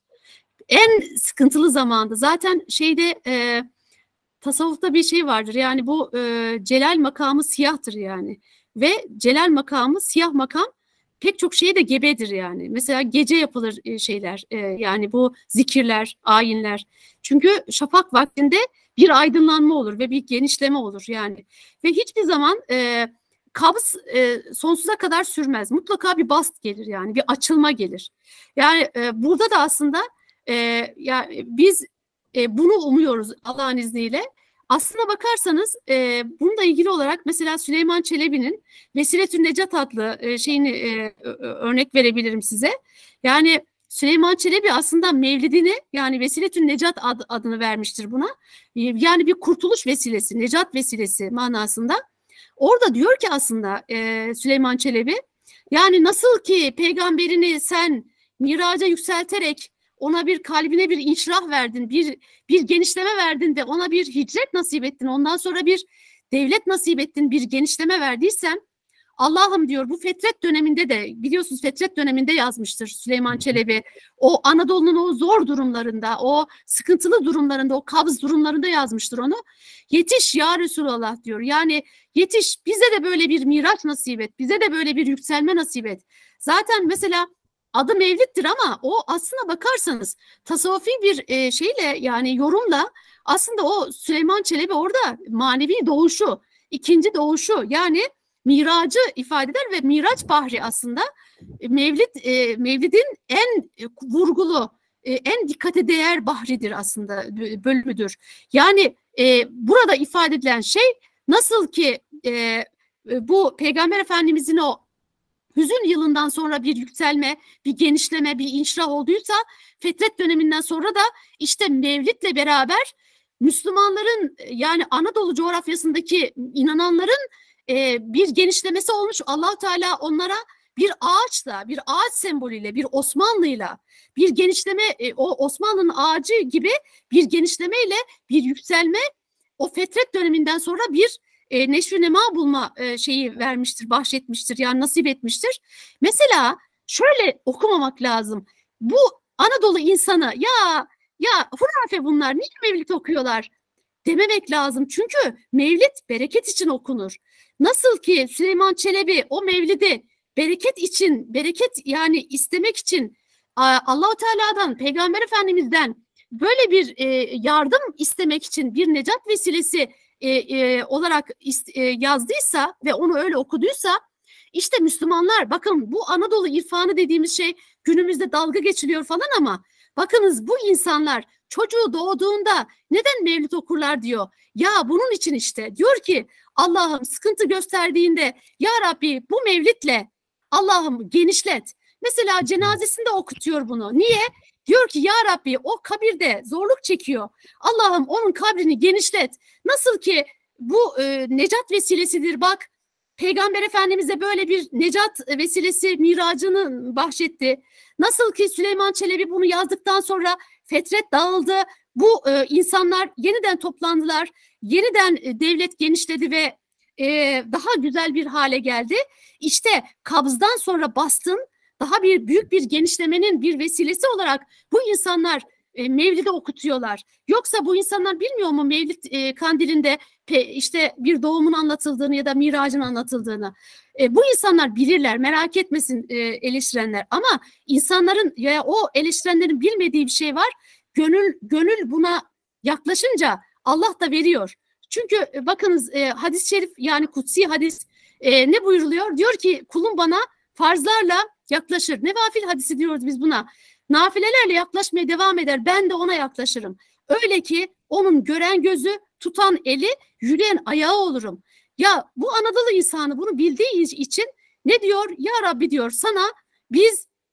En sıkıntılı zamandı. Zaten şeyde e, tasavvufta bir şey vardır. Yani bu e, celal makamı siyahtır yani. Ve celal makamı, siyah makam pek çok şeye de gebedir yani. Mesela gece yapılır e, şeyler. E, yani bu zikirler, ayinler. Çünkü şafak vaktinde bir aydınlanma olur ve bir genişleme olur yani. Ve hiçbir zaman e, kabz e, sonsuza kadar sürmez. Mutlaka bir bast gelir yani. Bir açılma gelir. Yani e, burada da aslında e, ya biz e, bunu umuyoruz Allah'ın izniyle. Aslına bakarsanız e, bununla ilgili olarak mesela Süleyman Çelebi'nin Vesiletün Necat adlı e, şeyini e, örnek verebilirim size. Yani Süleyman Çelebi aslında mevlidini yani Vesiletün Necat ad, adını vermiştir buna. Yani bir kurtuluş vesilesi, necat vesilesi manasında. Orada diyor ki aslında e, Süleyman Çelebi yani nasıl ki peygamberini sen miraca yükselterek ona bir kalbine bir inşirah verdin, bir bir genişleme verdin ve ona bir hicret nasip ettin. Ondan sonra bir devlet nasip ettin, bir genişleme verdiysen Allah'ım diyor bu fetret döneminde de biliyorsunuz fetret döneminde yazmıştır Süleyman Çelebi. O Anadolu'nun o zor durumlarında, o sıkıntılı durumlarında, o kabz durumlarında yazmıştır onu. Yetiş ya Resulallah diyor. Yani yetiş bize de böyle bir miraç nasip et, bize de böyle bir yükselme nasip et. Zaten mesela adı Mevlid'dir ama o aslına bakarsanız tasavvufi bir e, şeyle yani yorumla aslında o Süleyman Çelebi orada manevi doğuşu, ikinci doğuşu yani miracı ifade eder ve miraç bahri aslında e, Mevlid e, Mevlid'in en e, vurgulu, e, en dikkate değer bahridir aslında bölümüdür. Yani e, burada ifade edilen şey nasıl ki e, bu Peygamber Efendimizin o hüzün yılından sonra bir yükselme, bir genişleme, bir inşirah olduysa fetret döneminden sonra da işte Mevlid'le beraber Müslümanların yani Anadolu coğrafyasındaki inananların e, bir genişlemesi olmuş. Allah-u Teala onlara bir ağaçla, bir ağaç sembolüyle, bir Osmanlı'yla bir genişleme, e, o Osmanlı'nın ağacı gibi bir genişlemeyle bir yükselme o fetret döneminden sonra bir E, neşr-i nema bulma e, şeyi vermiştir, bahşetmiştir, yani nasip etmiştir. Mesela şöyle okumamak lazım. Bu Anadolu insanı ya ya hurafe bunlar niye mevlid okuyorlar dememek lazım. Çünkü mevlid bereket için okunur. Nasıl ki Süleyman Çelebi o mevlidi bereket için, bereket yani istemek için Allah-u Teala'dan, Peygamber Efendimiz'den böyle bir e, yardım istemek için bir necat vesilesi E, e, olarak ist, e, yazdıysa ve onu öyle okuduysa işte Müslümanlar bakın bu Anadolu irfanı dediğimiz şey günümüzde dalga geçiliyor falan ama bakınız bu insanlar çocuğu doğduğunda neden mevlid okurlar diyor. Ya bunun için işte diyor ki Allah'ım sıkıntı gösterdiğinde ya Rabbi bu mevlidle Allah'ım genişlet. Mesela cenazesinde okutuyor bunu. Niye? Diyor ki ya Rabbi o kabirde zorluk çekiyor. Allah'ım onun kabrini genişlet. Nasıl ki bu e, necat vesilesidir bak. Peygamber Efendimiz'e böyle bir necat vesilesi miracını bahşetti. Nasıl ki Süleyman Çelebi bunu yazdıktan sonra fetret dağıldı. Bu e, insanlar yeniden toplandılar. Yeniden e, devlet genişledi ve e, daha güzel bir hale geldi. İşte kabzdan sonra bastın. Daha bir büyük bir genişlemenin bir vesilesi olarak bu insanlar e, Mevlid'i okutuyorlar. Yoksa bu insanlar bilmiyor mu Mevlid e, kandilinde pe, işte bir doğumun anlatıldığını ya da miracın anlatıldığını? E, bu insanlar bilirler, merak etmesin e, eleştirenler. Ama insanların ya o eleştirenlerin bilmediği bir şey var. Gönül gönül buna yaklaşınca Allah da veriyor. Çünkü e, bakınız e, hadis-i şerif yani kutsi hadis e, ne buyuruluyor? Diyor ki kulum bana farzlarla yaklaşır. Nevafil hadisi diyoruz biz buna. Nafilelerle yaklaşmaya devam eder. Ben de ona yaklaşırım. Öyle ki onun gören gözü, tutan eli, yürüyen ayağı olurum. Ya bu Anadolu insanı bunu bildiği için ne diyor? Ya Rabbi diyor sana biz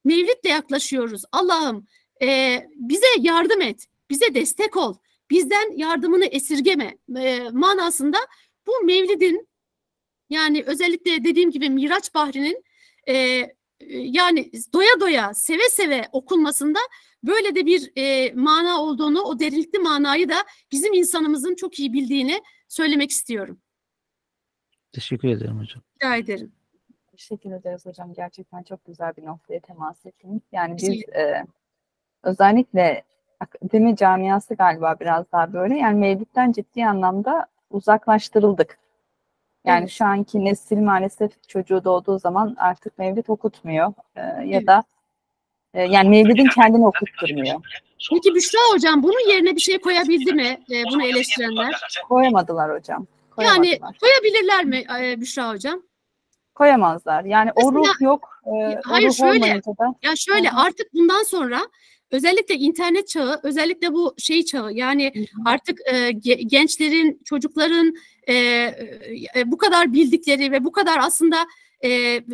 Mevlid'le yaklaşıyoruz. Allah'ım e, bize yardım et, bize destek ol, bizden yardımını esirgeme e, manasında bu Mevlid'in, yani özellikle dediğim gibi Miraç Bahri'nin e, yani doya doya, seve seve okunmasında böyle de bir e, mana olduğunu, o derinlikli manayı da bizim insanımızın çok iyi bildiğini söylemek istiyorum. Teşekkür ederim hocam. Rica ederim. Teşekkür ederiz hocam. Gerçekten çok güzel bir noktaya temas ettiniz. Yani biz e, özellikle akademi camiası galiba biraz daha böyle, yani Mevlid'den ciddi anlamda uzaklaştırıldık. Yani evet. Şu anki nesil maalesef çocuğu doğduğu zaman artık Mevlid okutmuyor e, ya evet. da e, yani Mevlid'in kendini okutturmuyor. Peki Büşra hocam bunun yerine bir şey koyabildi mi e, bunu eleştirenler? Koyamadılar hocam. Koyamadılar. Yani koyabilirler mi e, Büşra hocam? Koyamazlar. Yani mesela, o ruh yok. E, hayır o ruh şöyle. Da, ya şöyle hı. Artık bundan sonra özellikle internet çağı, özellikle bu şey çağı, yani hı hı. artık e, gençlerin, çocukların e, e, bu kadar bildikleri ve bu kadar aslında e,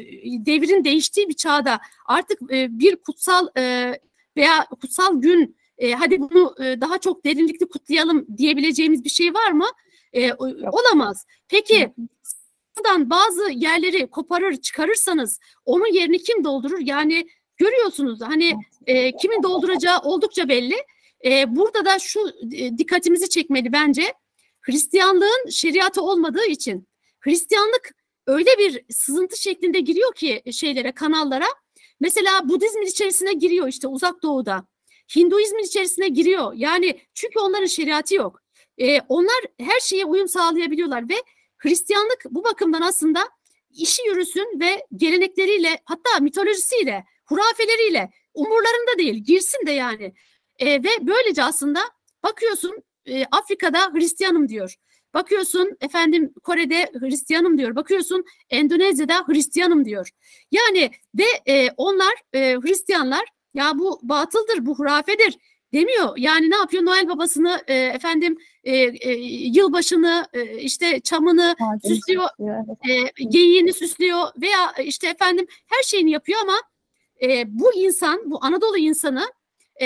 devrin değiştiği bir çağda artık e, bir kutsal e, veya kutsal gün, e, hadi bunu e, daha çok derinlikli kutlayalım diyebileceğimiz bir şey var mı? E, olamaz. Peki buradan bazı yerleri koparır çıkarırsanız onun yerini kim doldurur? Yani görüyorsunuz hani e, kimin dolduracağı oldukça belli. E, burada da şu e, dikkatimizi çekmeli bence. Hristiyanlığın şeriatı olmadığı için Hristiyanlık öyle bir sızıntı şeklinde giriyor ki şeylere, kanallara. Mesela Budizmin içerisine giriyor işte Uzak Doğu'da. Hinduizmin içerisine giriyor. Yani çünkü onların şeriatı yok. E, onlar her şeye uyum sağlayabiliyorlar ve Hristiyanlık bu bakımdan aslında işi yürüsün ve gelenekleriyle, hatta mitolojisiyle, hurafeleriyle umurlarında değil, girsin de yani. E, ve böylece aslında bakıyorsun e, Afrika'da Hristiyanım diyor. Bakıyorsun efendim Kore'de Hristiyanım diyor. Bakıyorsun Endonezya'da Hristiyanım diyor. Yani ve e, onlar e, Hristiyanlar ya bu batıldır, bu hurafedir demiyor. Yani ne yapıyor? Noel babasını e, efendim e, e, yılbaşını e, işte çamını Hadi. süslüyor, e, geyiğini süslüyor veya işte efendim her şeyini yapıyor ama e, bu insan, bu Anadolu insanı e,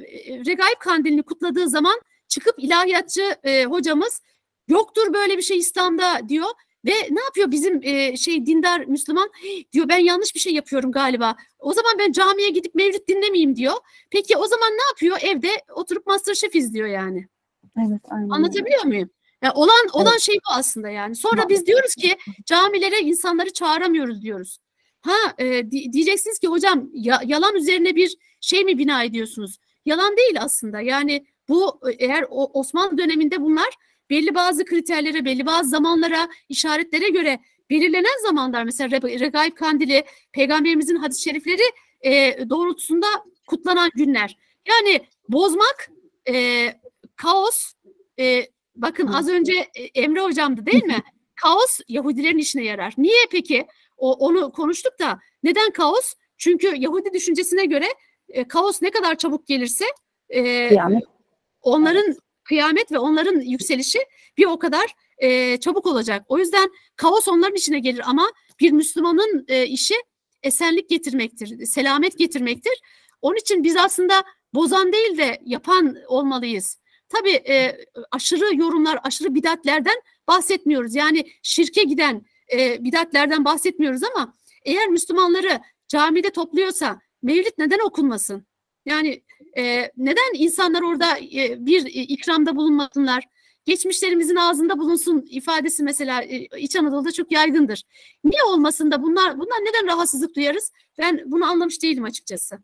Regaib Kandilini kutladığı zaman çıkıp ilahiyatçı e, hocamız yoktur böyle bir şey İslam'da diyor ve ne yapıyor bizim e, şey dindar Müslüman diyor, ben yanlış bir şey yapıyorum galiba. O zaman ben camiye gidip mevlid dinlemeyeyim diyor. Peki o zaman ne yapıyor? Evde oturup MasterChef izliyor yani. Evet, aynen. Anlatabiliyor muyum? Yani olan olan evet. şey bu aslında yani. Sonra biz diyoruz ki camilere insanları çağıramıyoruz diyoruz. Ha e, diyeceksiniz ki hocam ya, yalan üzerine bir şey mi bina ediyorsunuz? Yalan değil aslında. Yani bu eğer o, Osmanlı döneminde bunlar belli bazı kriterlere, belli bazı zamanlara, işaretlere göre belirlenen zamanlar. Mesela Regaib Kandili, Peygamberimizin hadis-i şerifleri e, doğrultusunda kutlanan günler. Yani bozmak, e, kaos, e, bakın az önce Emre hocamdı değil mi? Kaos Yahudilerin işine yarar. Niye peki? O, onu konuştuk da neden kaos? Çünkü Yahudi düşüncesine göre e, kaos ne kadar çabuk gelirse e, onların kıyamet ve onların yükselişi bir o kadar e, çabuk olacak. O yüzden kaos onların işine gelir ama bir Müslümanın e, işi esenlik getirmektir, selamet getirmektir. Onun için biz aslında bozan değil de yapan olmalıyız. Tabii e, aşırı yorumlar, aşırı bidatlerden bahsetmiyoruz. Yani şirke giden e, bidatlerden bahsetmiyoruz ama eğer Müslümanları camide topluyorsa mevlid neden okunmasın? Yani e, neden insanlar orada e, bir e, ikramda bulunmasınlar? Geçmişlerimizin ağzında bulunsun ifadesi mesela e, İç Anadolu'da çok yaygındır. Niye olmasın da bunlar, bunlar neden rahatsızlık duyarız? Ben bunu anlamış değilim açıkçası.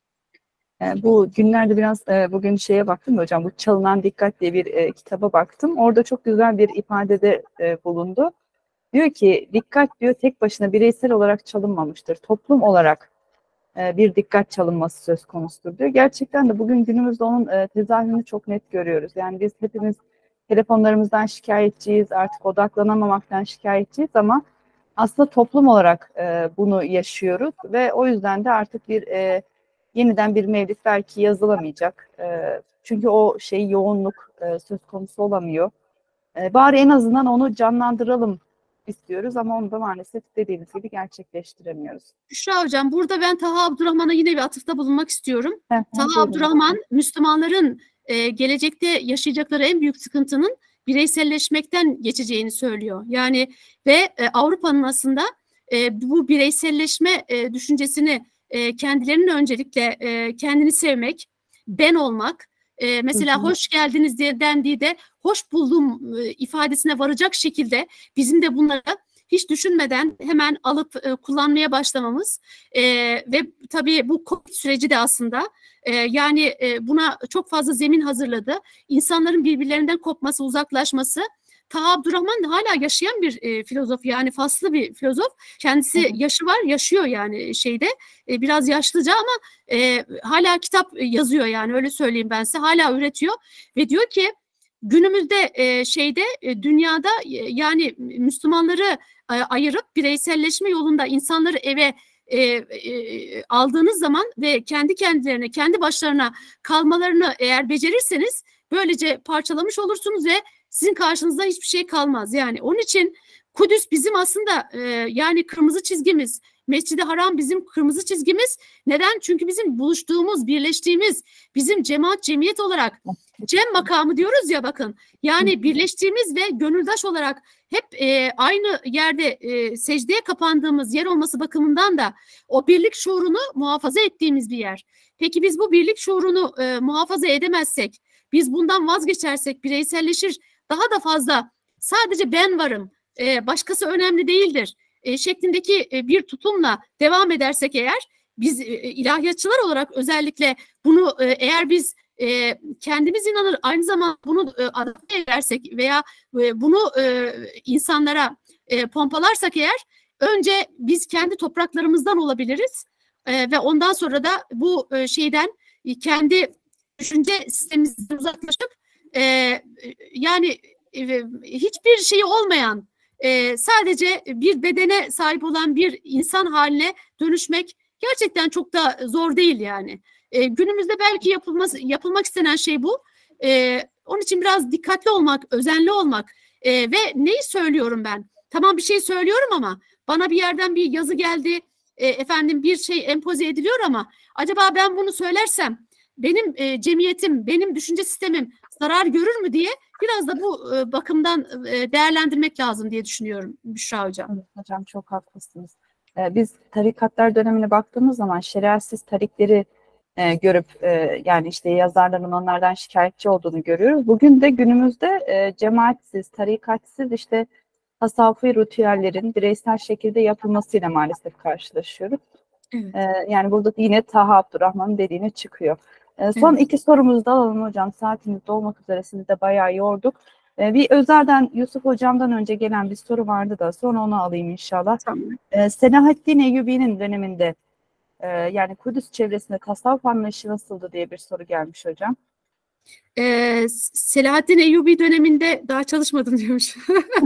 Bu günlerde biraz e, bugün şeye baktım hocam, bu Çalınan Dikkat diye bir e, kitaba baktım. Orada çok güzel bir ifadede e, bulundu. Diyor ki dikkat diyor tek başına bireysel olarak çalınmamıştır. Toplum olarak e, bir dikkat çalınması söz konusudur diyor. Gerçekten de bugün günümüzde onun e, tezahürünü çok net görüyoruz. Yani biz hepimiz telefonlarımızdan şikayetçiyiz, artık odaklanamamaktan şikayetçiyiz ama aslında toplum olarak e, bunu yaşıyoruz ve o yüzden de artık bir e, yeniden bir mevlid belki yazılamayacak. E, çünkü o şey yoğunluk e, söz konusu olamıyor. E, bari en azından onu canlandıralım istiyoruz ama onu da maalesef dediğiniz gibi gerçekleştiremiyoruz. Büşra Hocam, burada ben Taha Abdurrahman'a yine bir atıfta bulunmak istiyorum. Hı hı, Taha buyurun. Abdurrahman, Müslümanların e, gelecekte yaşayacakları en büyük sıkıntının bireyselleşmekten geçeceğini söylüyor. Yani ve e, Avrupa'nın aslında e, bu bireyselleşme e, düşüncesini e, kendilerinin öncelikle e, kendini sevmek, ben olmak, e, mesela Hı hı. hoş geldiniz diye dendiği de hoş buldum e, ifadesine varacak şekilde bizim de bunlara hiç düşünmeden hemen alıp e, kullanmaya başlamamız e, ve tabii bu Covid süreci de aslında e, yani e, buna çok fazla zemin hazırladı. İnsanların birbirlerinden kopması, uzaklaşması. Taha Abdurrahman da hala yaşayan bir e, filozof, yani faslı bir filozof. Kendisi Hı hı. yaşı var, yaşıyor yani şeyde e, biraz yaşlıca ama e, hala kitap yazıyor, yani öyle söyleyeyim ben size, hala üretiyor ve diyor ki günümüzde e, şeyde e, dünyada e, yani Müslümanları e, ayırıp bireyselleşme yolunda insanları eve e, e, aldığınız zaman ve kendi kendilerine, kendi başlarına kalmalarını eğer becerirseniz böylece parçalamış olursunuz ve sizin karşınızda hiçbir şey kalmaz. Yani onun için Kudüs bizim aslında e, yani kırmızı çizgimiz. Mescid-i Haram bizim kırmızı çizgimiz. Neden? Çünkü bizim buluştuğumuz, birleştiğimiz, bizim cemaat, cemiyet olarak cem makamı diyoruz ya, bakın. Yani birleştiğimiz ve gönüldaş olarak hep e, aynı yerde e, secdeye kapandığımız yer olması bakımından da o birlik şuurunu muhafaza ettiğimiz bir yer. Peki biz bu birlik şuurunu e, muhafaza edemezsek, biz bundan vazgeçersek, bireyselleşir, daha da fazla sadece ben varım, e, başkası önemli değildir e, şeklindeki e, bir tutumla devam edersek eğer, biz e, ilahiyatçılar olarak özellikle bunu e, eğer biz e, kendimiz inanır, aynı zamanda bunu e, adapte edersek veya e, bunu e, insanlara e, pompalarsak eğer, önce biz kendi topraklarımızdan olabiliriz e, ve ondan sonra da bu e, şeyden e, kendi düşünce sistemimizden uzaklaşıp e, yani e, hiçbir şeyi olmayan, e, sadece bir bedene sahip olan bir insan haline dönüşmek gerçekten çok da zor değil yani. E, günümüzde belki yapılması, yapılmak istenen şey bu. E, onun için biraz dikkatli olmak, özenli olmak e, ve neyi söylüyorum ben? Tamam, bir şey söylüyorum ama bana bir yerden bir yazı geldi, e, efendim bir şey empoze ediliyor ama acaba ben bunu söylersem benim e, cemiyetim, benim düşünce sistemim zarar görür mü diye biraz da bu e, bakımdan e, değerlendirmek lazım diye düşünüyorum Büşra Hocam. Evet, hocam çok haklısınız. Ee, biz tarikatlar dönemine baktığımız zaman şeriatsiz tarikleri e, görüp e, yani işte yazarların onlardan şikayetçi olduğunu görüyoruz. Bugün de günümüzde e, cemaatsiz, tarikatsiz işte tasavvufi ritüellerin bireysel şekilde yapılmasıyla maalesef karşılaşıyoruz. Evet. E, yani burada yine Taha Abdurrahman'ın dediğine çıkıyor. E, son Evet. iki sorumuzu da alalım hocam. Saatimiz dolmak üzere, sizi de bayağı yorduk. E, bir Özer'den, Yusuf hocamdan önce gelen bir soru vardı da sonra onu alayım inşallah. Tamam. E, Selahaddin Eyyubi'nin döneminde e, yani Kudüs çevresinde tasavvuf anlayışı nasıldı diye bir soru gelmiş hocam. Ee, Selahaddin Eyyubi döneminde daha çalışmadım diyormuş.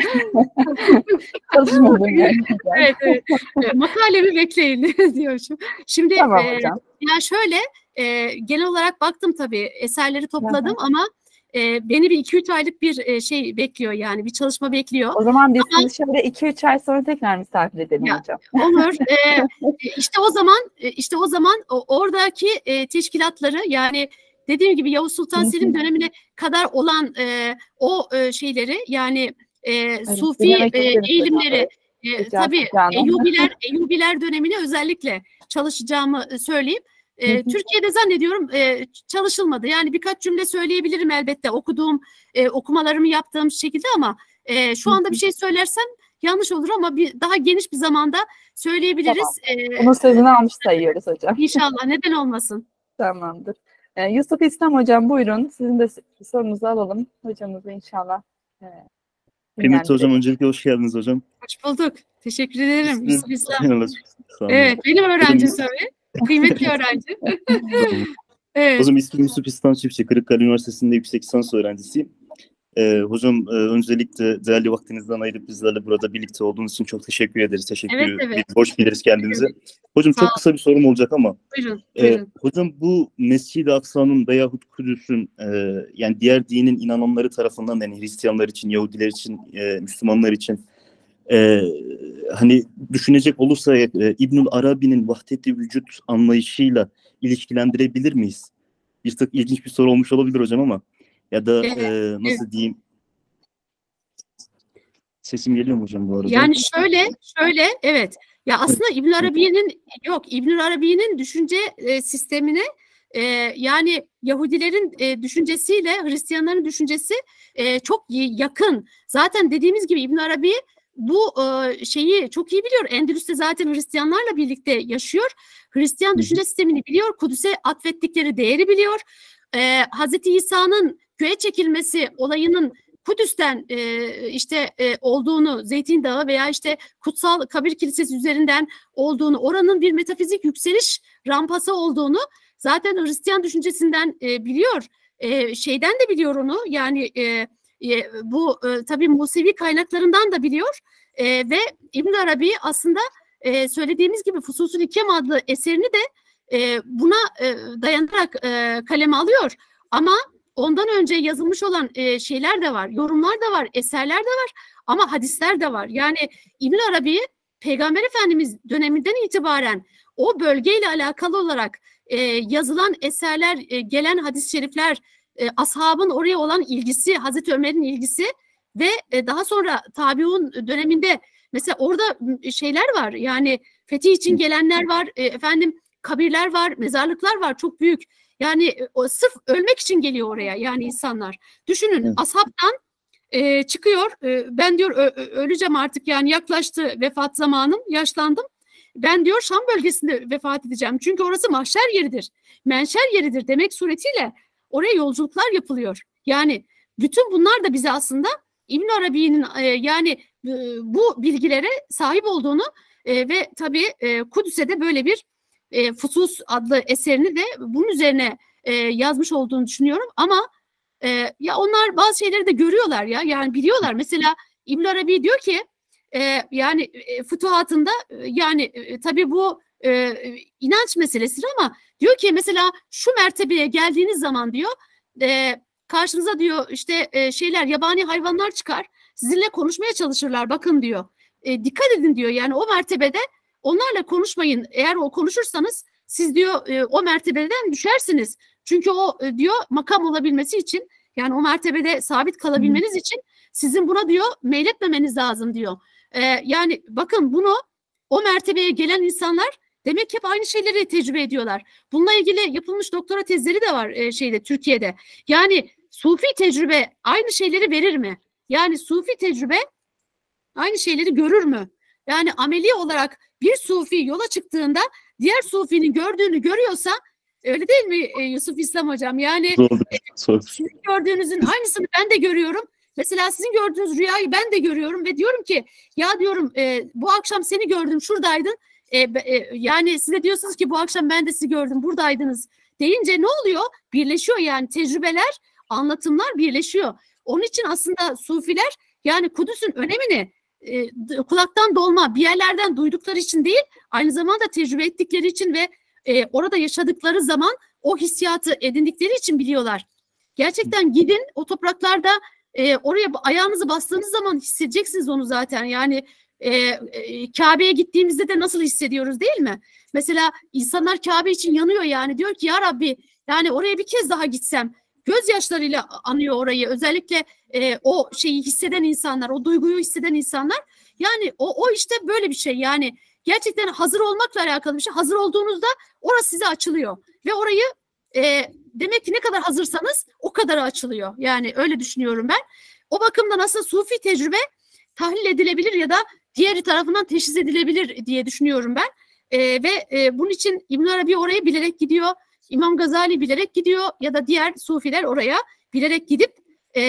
Çalışmadım yani. Evet, evet. E, makalemi bekleyin diyormuşum. Şimdi Tamam e, hocam. ya şöyle e, genel olarak baktım tabii, eserleri topladım Hı hı. ama e, beni bir iki üç aylık bir e, şey bekliyor, yani bir çalışma bekliyor. O zaman biz Ama- sizi şöyle iki üç ay sonra tekrar misafir edelim Ya, hocam. Olur. Ee, işte o zaman işte o zaman o, oradaki e, teşkilatları, yani dediğim gibi Yavuz Sultan Hı hı. Selim dönemine kadar olan e, o e, şeyleri, yani e, Sufi dinlemek e, isteriz eğilimleri hocam. e, Rica tabii canım. Eyyubiler Eyyubiler dönemine özellikle çalışacağımı e, söyleyeyim. E, Hı hı. Türkiye'de zannediyorum e, çalışılmadı. Yani birkaç cümle söyleyebilirim elbette, okuduğum e, okumalarımı yaptığım şekilde, ama e, şu anda bir şey söylersem yanlış olur ama bir daha geniş bir zamanda söyleyebiliriz. Ee, Onun sözünü almış sayıyoruz hocam. İnşallah, neden olmasın. Tamamdır. Ee, Yusuf İslam hocam buyurun. Sizin de sorunuzu alalım. Hocamızı inşallah. E, Kıymetli hocam, öncelikle hoş geldiniz hocam. Hoş bulduk. Teşekkür ederim. İsmim- Yusuf İslam. Sağ olun. Evet, benim öğrencim Hocam- tabii. Kıymetli öğrenci. Evet. Hocam ismim Yusuf İslam Çiftçi, Kırıkkale Üniversitesi'nde yüksek lisans öğrencisiyim. Ee, hocam e, öncelikle değerli vaktinizden ayırıp bizlerle burada birlikte olduğunuz için çok teşekkür ederiz. Teşekkür Evet, evet. biz borç biliriz kendimize. Hocam Sağ çok olun. kısa bir sorum olacak ama Buyurun. e, Buyurun. hocam bu Mescid-i Aksa'nın veyahut Kudüs'ün e, yani diğer dinin inananları tarafından, yani Hristiyanlar için, Yahudiler için, e, Müslümanlar için E, hani düşünecek olursa e, İbnül Arabi'nin vahdet-i vücut anlayışıyla ilişkilendirebilir miyiz? Bir tık ilginç bir soru olmuş olabilir hocam ama ya da e, nasıl diyeyim? Sesim geliyor mu hocam bu arada? Yani şöyle, şöyle evet. Ya aslında İbn Arabi'nin yok İbn Arabi'nin düşünce e, sistemine e, yani Yahudilerin e, düşüncesiyle Hristiyanların düşüncesi e, çok yakın. Zaten dediğimiz gibi İbn Arabi bu e, şeyi çok iyi biliyor. Endülüs'te zaten Hristiyanlarla birlikte yaşıyor. Hristiyan düşünce sistemini biliyor. Kudüs'e atfettikleri değeri biliyor. E, Hazreti İsa'nın köye çekilmesi olayının Kudüs'ten e, işte e, olduğunu, Zeytin Dağı veya işte Kutsal Kabir Kilisesi üzerinden olduğunu, oranın bir metafizik yükseliş rampası olduğunu zaten Hristiyan düşüncesinden e, biliyor. E, şeyden de biliyor onu. Yani e, e, bu e, tabii Musevi kaynaklarından da biliyor. E, ve İbn Arabi aslında e, söylediğimiz gibi Fususül Hikem adlı eserini de e, buna e, dayanarak e, kaleme alıyor. Ama ondan önce yazılmış olan e, şeyler de var, yorumlar da var, eserler de var ama hadisler de var. Yani İbn Arabi Peygamber Efendimiz döneminden itibaren o bölgeyle alakalı olarak e, yazılan eserler, e, gelen hadis-i şerifler, e, ashabın oraya olan ilgisi, Hazreti Ömer'in ilgisi ve e, daha sonra tabiun döneminde mesela orada şeyler var. Yani fetih için gelenler var, e, efendim kabirler var, mezarlıklar var çok büyük. Yani o sırf ölmek için geliyor oraya yani insanlar. Düşünün evet. Ashabtan e, çıkıyor. E, ben diyor ö, öleceğim artık yani yaklaştı vefat zamanım, yaşlandım. Ben diyor Şam bölgesinde vefat edeceğim. Çünkü orası mahşer yeridir. Menşer yeridir demek suretiyle oraya yolculuklar yapılıyor. Yani bütün bunlar da bize aslında İbn Arabi'nin e, yani e, bu bilgilere sahip olduğunu e, ve tabii e, Kudüs'e de böyle bir E, Fusus adlı eserini de bunun üzerine e, yazmış olduğunu düşünüyorum ama e, ya onlar bazı şeyleri de görüyorlar ya yani biliyorlar. Mesela İbn Arabi diyor ki e, yani e, fütuhatında e, yani e, tabii bu e, inanç meselesidir ama diyor ki mesela şu mertebeye geldiğiniz zaman diyor e, karşınıza diyor işte e, şeyler yabani hayvanlar çıkar sizinle konuşmaya çalışırlar bakın diyor e, dikkat edin diyor yani o mertebede onlarla konuşmayın. Eğer o konuşursanız siz diyor e, o mertebeden düşersiniz. Çünkü o e, diyor makam olabilmesi için yani o mertebede sabit kalabilmeniz hmm. için sizin buna diyor meyletmemeniz lazım diyor. E, yani bakın bunu o mertebeye gelen insanlar demek ki hep aynı şeyleri tecrübe ediyorlar. Bununla ilgili yapılmış doktora tezleri de var e, şeyde Türkiye'de. Yani sufi tecrübe aynı şeyleri verir mi? Yani sufi tecrübe aynı şeyleri görür mü? Yani ameli olarak bir sufi yola çıktığında diğer sufinin gördüğünü görüyorsa öyle değil mi e, Yusuf İslam hocam? Yani e, sizin gördüğünüzün aynısını ben de görüyorum. Mesela sizin gördüğünüz rüyayı ben de görüyorum ve diyorum ki ya diyorum e, bu akşam seni gördüm şuradaydın. E, e, yani size diyorsunuz ki bu akşam ben de sizi gördüm buradaydınız deyince ne oluyor? Birleşiyor yani tecrübeler, anlatımlar birleşiyor. Onun için aslında sufiler yani Kudüs'ün önemini E, kulaktan dolma bir yerlerden duydukları için değil aynı zamanda tecrübe ettikleri için ve e, orada yaşadıkları zaman o hissiyatı edindikleri için biliyorlar. Gerçekten gidin o topraklarda e, oraya ayağınızı bastığınız zaman hissedeceksiniz onu zaten yani e, e, Kabe'ye gittiğimizde de nasıl hissediyoruz değil mi? Mesela insanlar Kabe için yanıyor yani diyor ki ya Rabbi yani oraya bir kez daha gitsem gözyaşlarıyla anıyor orayı. Özellikle e, o şeyi hisseden insanlar, o duyguyu hisseden insanlar. Yani o, o işte böyle bir şey. Yani gerçekten hazır olmakla alakalı bir şey. Hazır olduğunuzda orası size açılıyor. Ve orayı e, demek ki ne kadar hazırsanız o kadar açılıyor. Yani öyle düşünüyorum ben. O bakımdan aslında sufi tecrübe tahlil edilebilir ya da diğeri tarafından teşhis edilebilir diye düşünüyorum ben. E, ve e, bunun için İbn Arabi oraya bilerek gidiyor. İmam Gazali bilerek gidiyor ya da diğer sufiler oraya bilerek gidip e,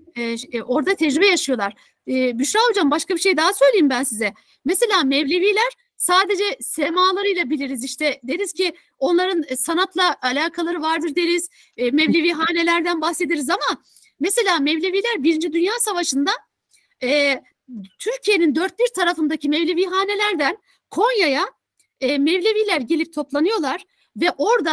e, orada tecrübe yaşıyorlar. E, Büşra hocam başka bir şey daha söyleyeyim ben size. Mesela Mevleviler sadece semalarıyla biliriz işte deriz ki onların sanatla alakaları vardır deriz. E, Mevlevi hanelerden bahsederiz ama mesela Mevleviler Birinci Dünya Savaşı'nda e, Türkiye'nin dört bir tarafındaki Mevlevi hanelerden Konya'ya e, Mevleviler gelip toplanıyorlar ve oradan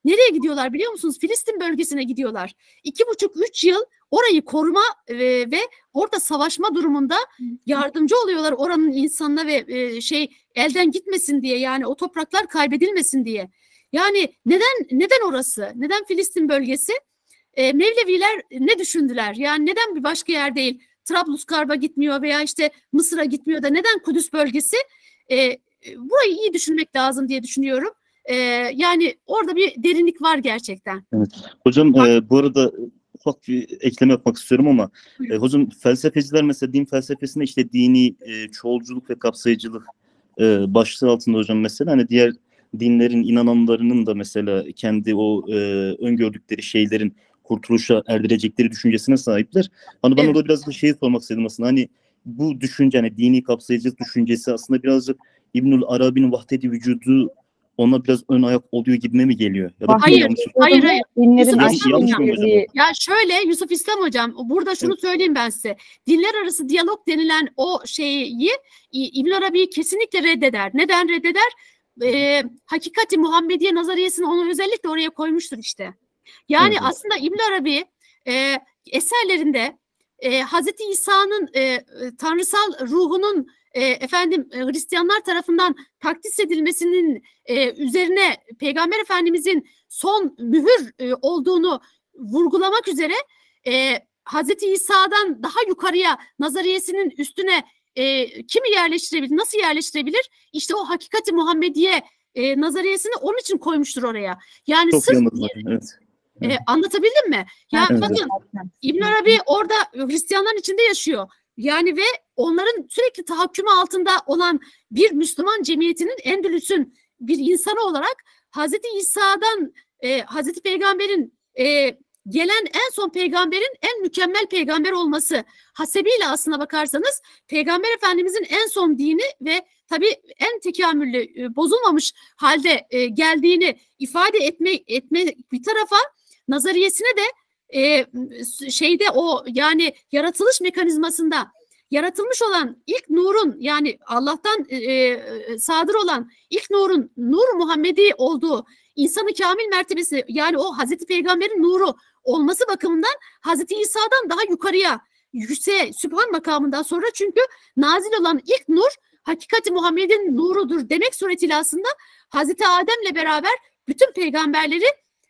nereye gidiyorlar biliyor musunuz? Filistin bölgesine gidiyorlar. İki buçuk, üç yıl orayı koruma e, ve orada savaşma durumunda yardımcı oluyorlar oranın insanına ve e, şey elden gitmesin diye, yani o topraklar kaybedilmesin diye. Yani neden neden orası? Neden Filistin bölgesi? E, Mevleviler ne düşündüler? Yani neden bir başka yer değil? Trablusgarp'a gitmiyor veya işte Mısır'a gitmiyor da neden Kudüs bölgesi? E, burayı iyi düşünmek lazım diye düşünüyorum. E, yani orada bir derinlik var gerçekten. Evet. Hocam e, bu arada ufak bir ekleme yapmak istiyorum ama e, hocam felsefeciler mesela din felsefesinde işte dini e, çoğulculuk ve kapsayıcılık e, başlığı altında hocam mesela hani diğer dinlerin inananlarının da mesela kendi o e, öngördükleri şeylerin kurtuluşa erdirecekleri düşüncesine sahipler. Hani ben Evet. orada biraz da şeyi sormak istedim aslında, hani bu düşünce, hani dini kapsayıcılık düşüncesi aslında birazcık İbnül Arabi'nin vahdeti vücudu ona biraz ön ayak oluyor gibime mi geliyor? Ya da Hayır, yanlış, hayır, hayır. Dinlerin Yusuf yanlış, İslam yanlış hocam. mıyım hocam? Ya şöyle Yusuf İslam hocam, burada şunu Evet. söyleyeyim ben size. Dinler arası diyalog denilen o şeyi İbn Arabi kesinlikle reddeder. Neden reddeder? Ee, Hakikati Muhammediye nazariyesini onu özellikle oraya koymuştur işte. Yani Evet. aslında İbn Arabi e, eserlerinde e, Hazreti İsa'nın e, tanrısal ruhunun e, efendim e, Hristiyanlar tarafından takdis edilmesinin e, üzerine Peygamber Efendimizin son mühür e, olduğunu vurgulamak üzere e, Hazreti İsa'dan daha yukarıya nazariyesinin üstüne e, kimi yerleştirebilir, nasıl yerleştirebilir? İşte o Hakikati Muhammediye e, nazariyesini onun için koymuştur oraya. Yani Çok iyi sırf anladım hocam, evet. e, anlatabildim mi? Ya Evet. bakın İbn Arabi orada Hristiyanların içinde yaşıyor. Yani ve onların sürekli tahakkümü altında olan bir Müslüman cemiyetinin, Endülüs'ün bir insanı olarak Hazreti İsa'dan e, Hazreti Peygamber'in e, gelen en son peygamberin en mükemmel peygamber olması hasebiyle aslına bakarsanız Peygamber Efendimizin en son dini ve tabii en tekamüllü, e, bozulmamış halde e, geldiğini ifade etme, etme bir tarafa, nazariyesine de e, şeyde o yani yaratılış mekanizmasında yaratılmış olan ilk nurun, yani Allah'tan e, sadır olan ilk nurun Nur Muhammedi olduğu, insanı kamil mertebesi, yani o Hazreti Peygamber'in nuru olması bakımından Hazreti İsa'dan daha yukarıya, yükseğe, Sübhan makamından sonra, çünkü nazil olan ilk nur Hakikati Muhammed'in nurudur demek suretiyle aslında Hazreti Adem'le beraber bütün peygamberleri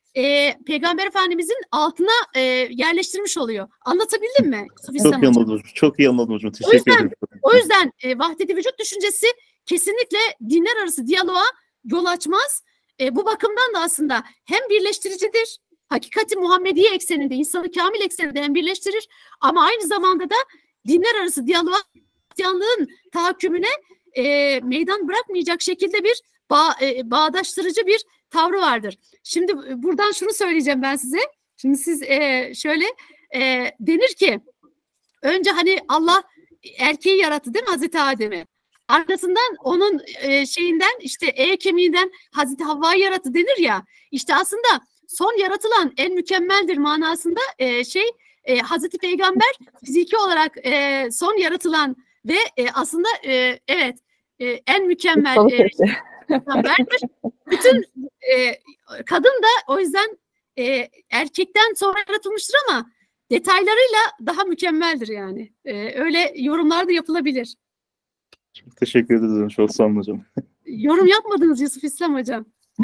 e, Peygamber Efendimizin altına e, yerleştirmiş oluyor. Anlatabildim mi? Çok iyi anladım hocam. Çok iyi anladım hocam. Teşekkür o yüzden, ederim. O yüzden e, vahdet-i vücut düşüncesi kesinlikle dinler arası diyaloğa yol açmaz. E, bu bakımdan da aslında hem birleştiricidir, Hakikati Muhammediye ekseninde, insanı kamil ekseninde hem birleştirir, ama aynı zamanda da dinler arası diyaloğa, Hristiyanlığın tahakkümüne e, meydan bırakmayacak şekilde bir bağ, e, bağdaştırıcı bir tavrı vardır. Şimdi buradan şunu söyleyeceğim ben size. Şimdi siz e, şöyle e, denir ki önce hani Allah erkeği yarattı değil mi, Hazreti Adem'i? Arkasından onun e, şeyinden işte e kemiğinden Hazreti Havva'yı yarattı denir ya. İşte aslında son yaratılan en mükemmeldir manasında e, şey e, Hazreti Peygamber fiziki olarak e, son yaratılan ve e, aslında e, evet e, en mükemmel e, peygamberdir. Bütün e, kadın da o yüzden e, erkekten sonra yaratılmıştır ama detaylarıyla daha mükemmeldir yani. E, öyle yorumlar da yapılabilir. Teşekkür ederim. Çok sağ olun hocam. Yorum yapmadınız Yusuf İslam hocam.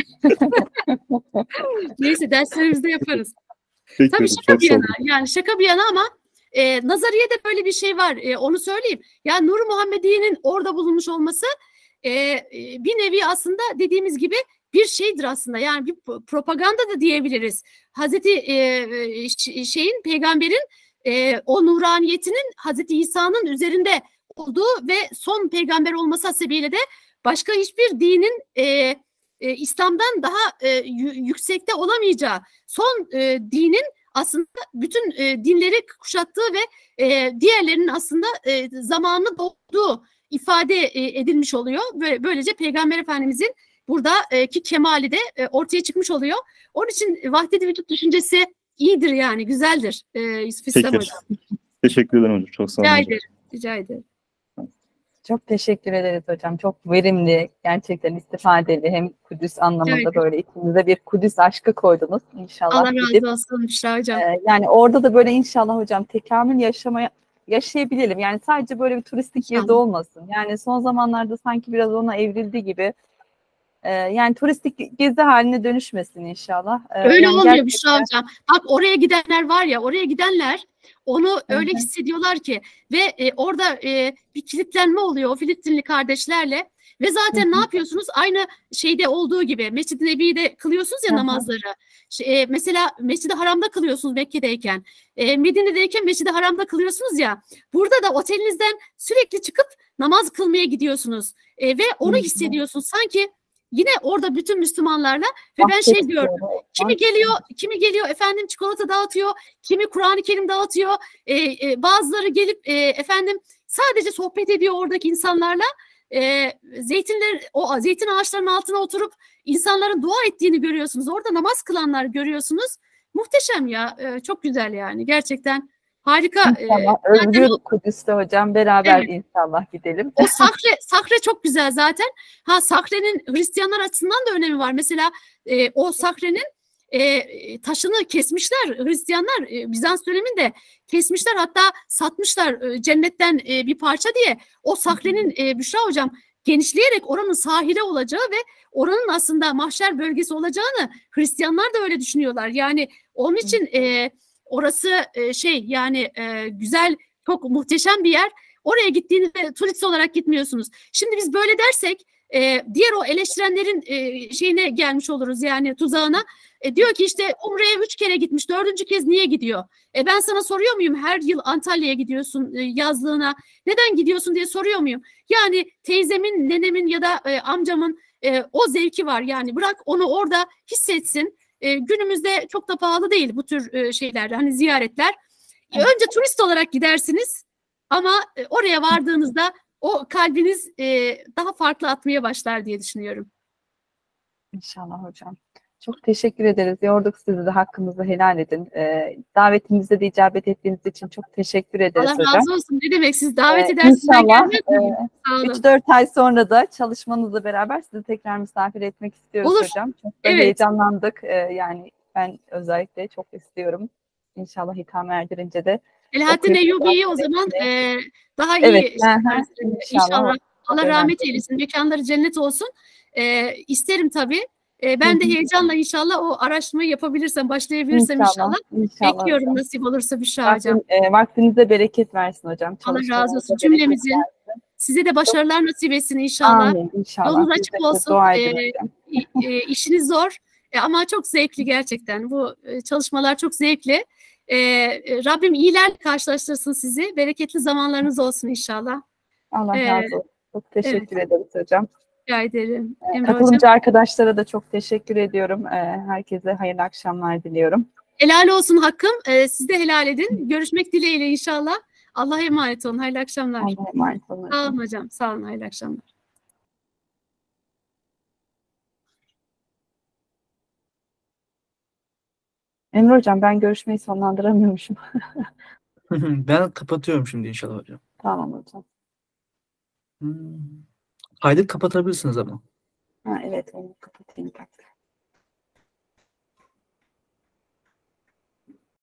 Neyse derslerimizde yaparız. Peki, Tabii hocam, şaka çok bir sağ olun. yana, yani şaka bir yana ama e, nazariyede böyle bir şey var. E, onu söyleyeyim. Yani Nur Muhammediye'nin orada bulunmuş olması e, e, bir nevi aslında dediğimiz gibi bir şeydir aslında. Yani bir propaganda da diyebiliriz. Hazreti e, şeyin, peygamberin e, o nuraniyetinin Hazreti İsa'nın üzerinde olduğu ve son peygamber olması hasebiyle de başka hiçbir dinin e, e, İslam'dan daha e, yüksekte olamayacağı, son e, dinin aslında bütün e, dinleri kuşattığı ve e, diğerlerinin aslında e, zamanını dolduğu ifade e, edilmiş oluyor. Böyle, böylece Peygamber Efendimizin buradaki kemali de e, ortaya çıkmış oluyor. Onun için vahdet-i vücut düşüncesi iyidir yani, güzeldir e, Yusuf İslam Peki. hocam. Teşekkür ederim hocam. Çok sağ olun Rica hocam. ederim. Rica ederim. Çok teşekkür ederiz hocam. Çok verimli, gerçekten istifadeli. Hem Kudüs anlamında Evet. böyle içimize bir Kudüs aşkı koydunuz inşallah. Allah gidip. razı olsun Büşra hocam. Ee, yani orada da böyle inşallah hocam tekamül yaşamaya yaşayabilelim. Yani sadece böyle bir turistik İnşallah. gezi olmasın. Yani son zamanlarda sanki biraz ona evrildi gibi. Ee, yani turistik gezi haline dönüşmesin inşallah. Ee, Öyle yani olmuyor gerçekten- Büşra hocam. Bak oraya gidenler var ya, oraya gidenler onu öyle hı. hissediyorlar ki ve e, orada e, bir kilitlenme oluyor o Filistinli kardeşlerle ve zaten Hı ne hı. yapıyorsunuz? Aynı şeyde olduğu gibi Mescid-i Nebi'de kılıyorsunuz ya Hı hı. namazları. Şey, e, mesela Mescid-i Haram'da kılıyorsunuz Mekke'deyken. E, Medine'deyken Mescid-i Haram'da kılıyorsunuz ya. Burada da otelinizden sürekli çıkıp namaz kılmaya gidiyorsunuz. E, ve onu Hı hı. hissediyorsunuz. Sanki yine orada bütün Müslümanlarla ve ben şey Bahsetmiyorum. gördüm. Kimi geliyor, kimi geliyor efendim çikolata dağıtıyor, kimi Kur'an-ı Kerim dağıtıyor. E, e, bazıları gelip e, efendim sadece sohbet ediyor oradaki insanlarla. E, zeytinler, o zeytin ağaçlarının altına oturup insanların dua ettiğini görüyorsunuz. Orada namaz kılanlar görüyorsunuz. Muhteşem ya, e, çok güzel yani gerçekten harika. E, İnşallah zaten özgür Kudüs'te hocam beraber Evet. inşallah gidelim. o Sahre, Sahre çok güzel zaten. Ha Sahre'nin Hristiyanlar açısından da önemi var. Mesela e, o Sahre'nin e, taşını kesmişler Hristiyanlar e, Bizans döneminde kesmişler, hatta satmışlar e, cennetten e, bir parça diye. O Sahre'nin e, Büşra hocam genişleyerek oranın sahile olacağı ve oranın aslında mahşer bölgesi olacağını Hristiyanlar da öyle düşünüyorlar. Yani onun için e, orası e, şey yani e, güzel, çok muhteşem bir yer. Oraya gittiğinizde turist olarak gitmiyorsunuz. Şimdi biz böyle dersek e, diğer o eleştirenlerin e, şeyine gelmiş oluruz, yani tuzağına. E, diyor ki işte Umre'ye üç kere gitmiş, dördüncü kez niye gidiyor? E, ben sana soruyor muyum her yıl Antalya'ya gidiyorsun e, yazlığına? Neden gidiyorsun diye soruyor muyum? Yani teyzemin, nenemin ya da e, amcamın e, o zevki var. Yani bırak onu orada hissetsin. E, günümüzde çok da pahalı değil bu tür e, şeyler, hani ziyaretler. E, önce turist olarak gidersiniz. Ama e, oraya vardığınızda o kalbiniz e, daha farklı atmaya başlar diye düşünüyorum. İnşallah hocam. Çok teşekkür ederiz. Yorduk sizi de, hakkınızı helal edin. Ee, davetimize de icabet ettiğiniz için çok teşekkür ederiz Allah hocam. razı olsun. Ne demek, siz davet Ee, edersiniz. Ben inşallah, gelmez miyim? e, Sağ olun. üç dört ay sonra da çalışmanızla beraber sizi tekrar misafir etmek istiyoruz Olur. hocam. Çok da Evet. heyecanlandık. Ee, yani ben özellikle çok istiyorum. İnşallah hitam erdirince de. Selahattin okuyup Eyyubi'yi o takip zaman etmeye- e, daha iyi Evet, şey hı hı, yaparız. inşallah. İnşallah. Allah Önemli. rahmet eylesin. Mekanları cennet olsun. E, isterim tabii. E, ben de Hı hı. heyecanla inşallah o araştırmayı yapabilirsem, başlayabilirsem inşallah. İnşallah Bekliyorum hocam. nasip olursa Büşra hocam. Rabbim e, vaktinize bereket versin hocam. Allah razı Çalışmalarınıza olsun bereket cümlemizin. versin. Size de başarılar nasip etsin inşallah. Amin inşallah. Yolunuz Biz açık de olsun. dua edin Ee, hocam. i- e, işiniz zor E, ama çok zevkli gerçekten. Bu e, çalışmalar çok zevkli. E, e, Rabbim iyilerle karşılaştırsın sizi. Bereketli zamanlarınız olsun inşallah. Allah Ee, razı olsun. Çok teşekkür ederiz hocam. Rica ederim. E, Emre hocam. Katılımcı arkadaşlara da çok teşekkür ediyorum. E, Herkese hayırlı akşamlar diliyorum. Helal olsun hakkım. Ee, siz de helal edin. Görüşmek dileğiyle inşallah. Allah'a emanet olun. Hayırlı akşamlar. Allah'a emanet olun. Sağ olun hocam. Sağ olun. Hayırlı akşamlar. Emre hocam, ben görüşmeyi sonlandıramıyormuşum. Ben kapatıyorum şimdi inşallah hocam. Tamam hocam. Hmm. Kaydı kapatabilirsiniz ama. Ha, evet, onu kapatayım.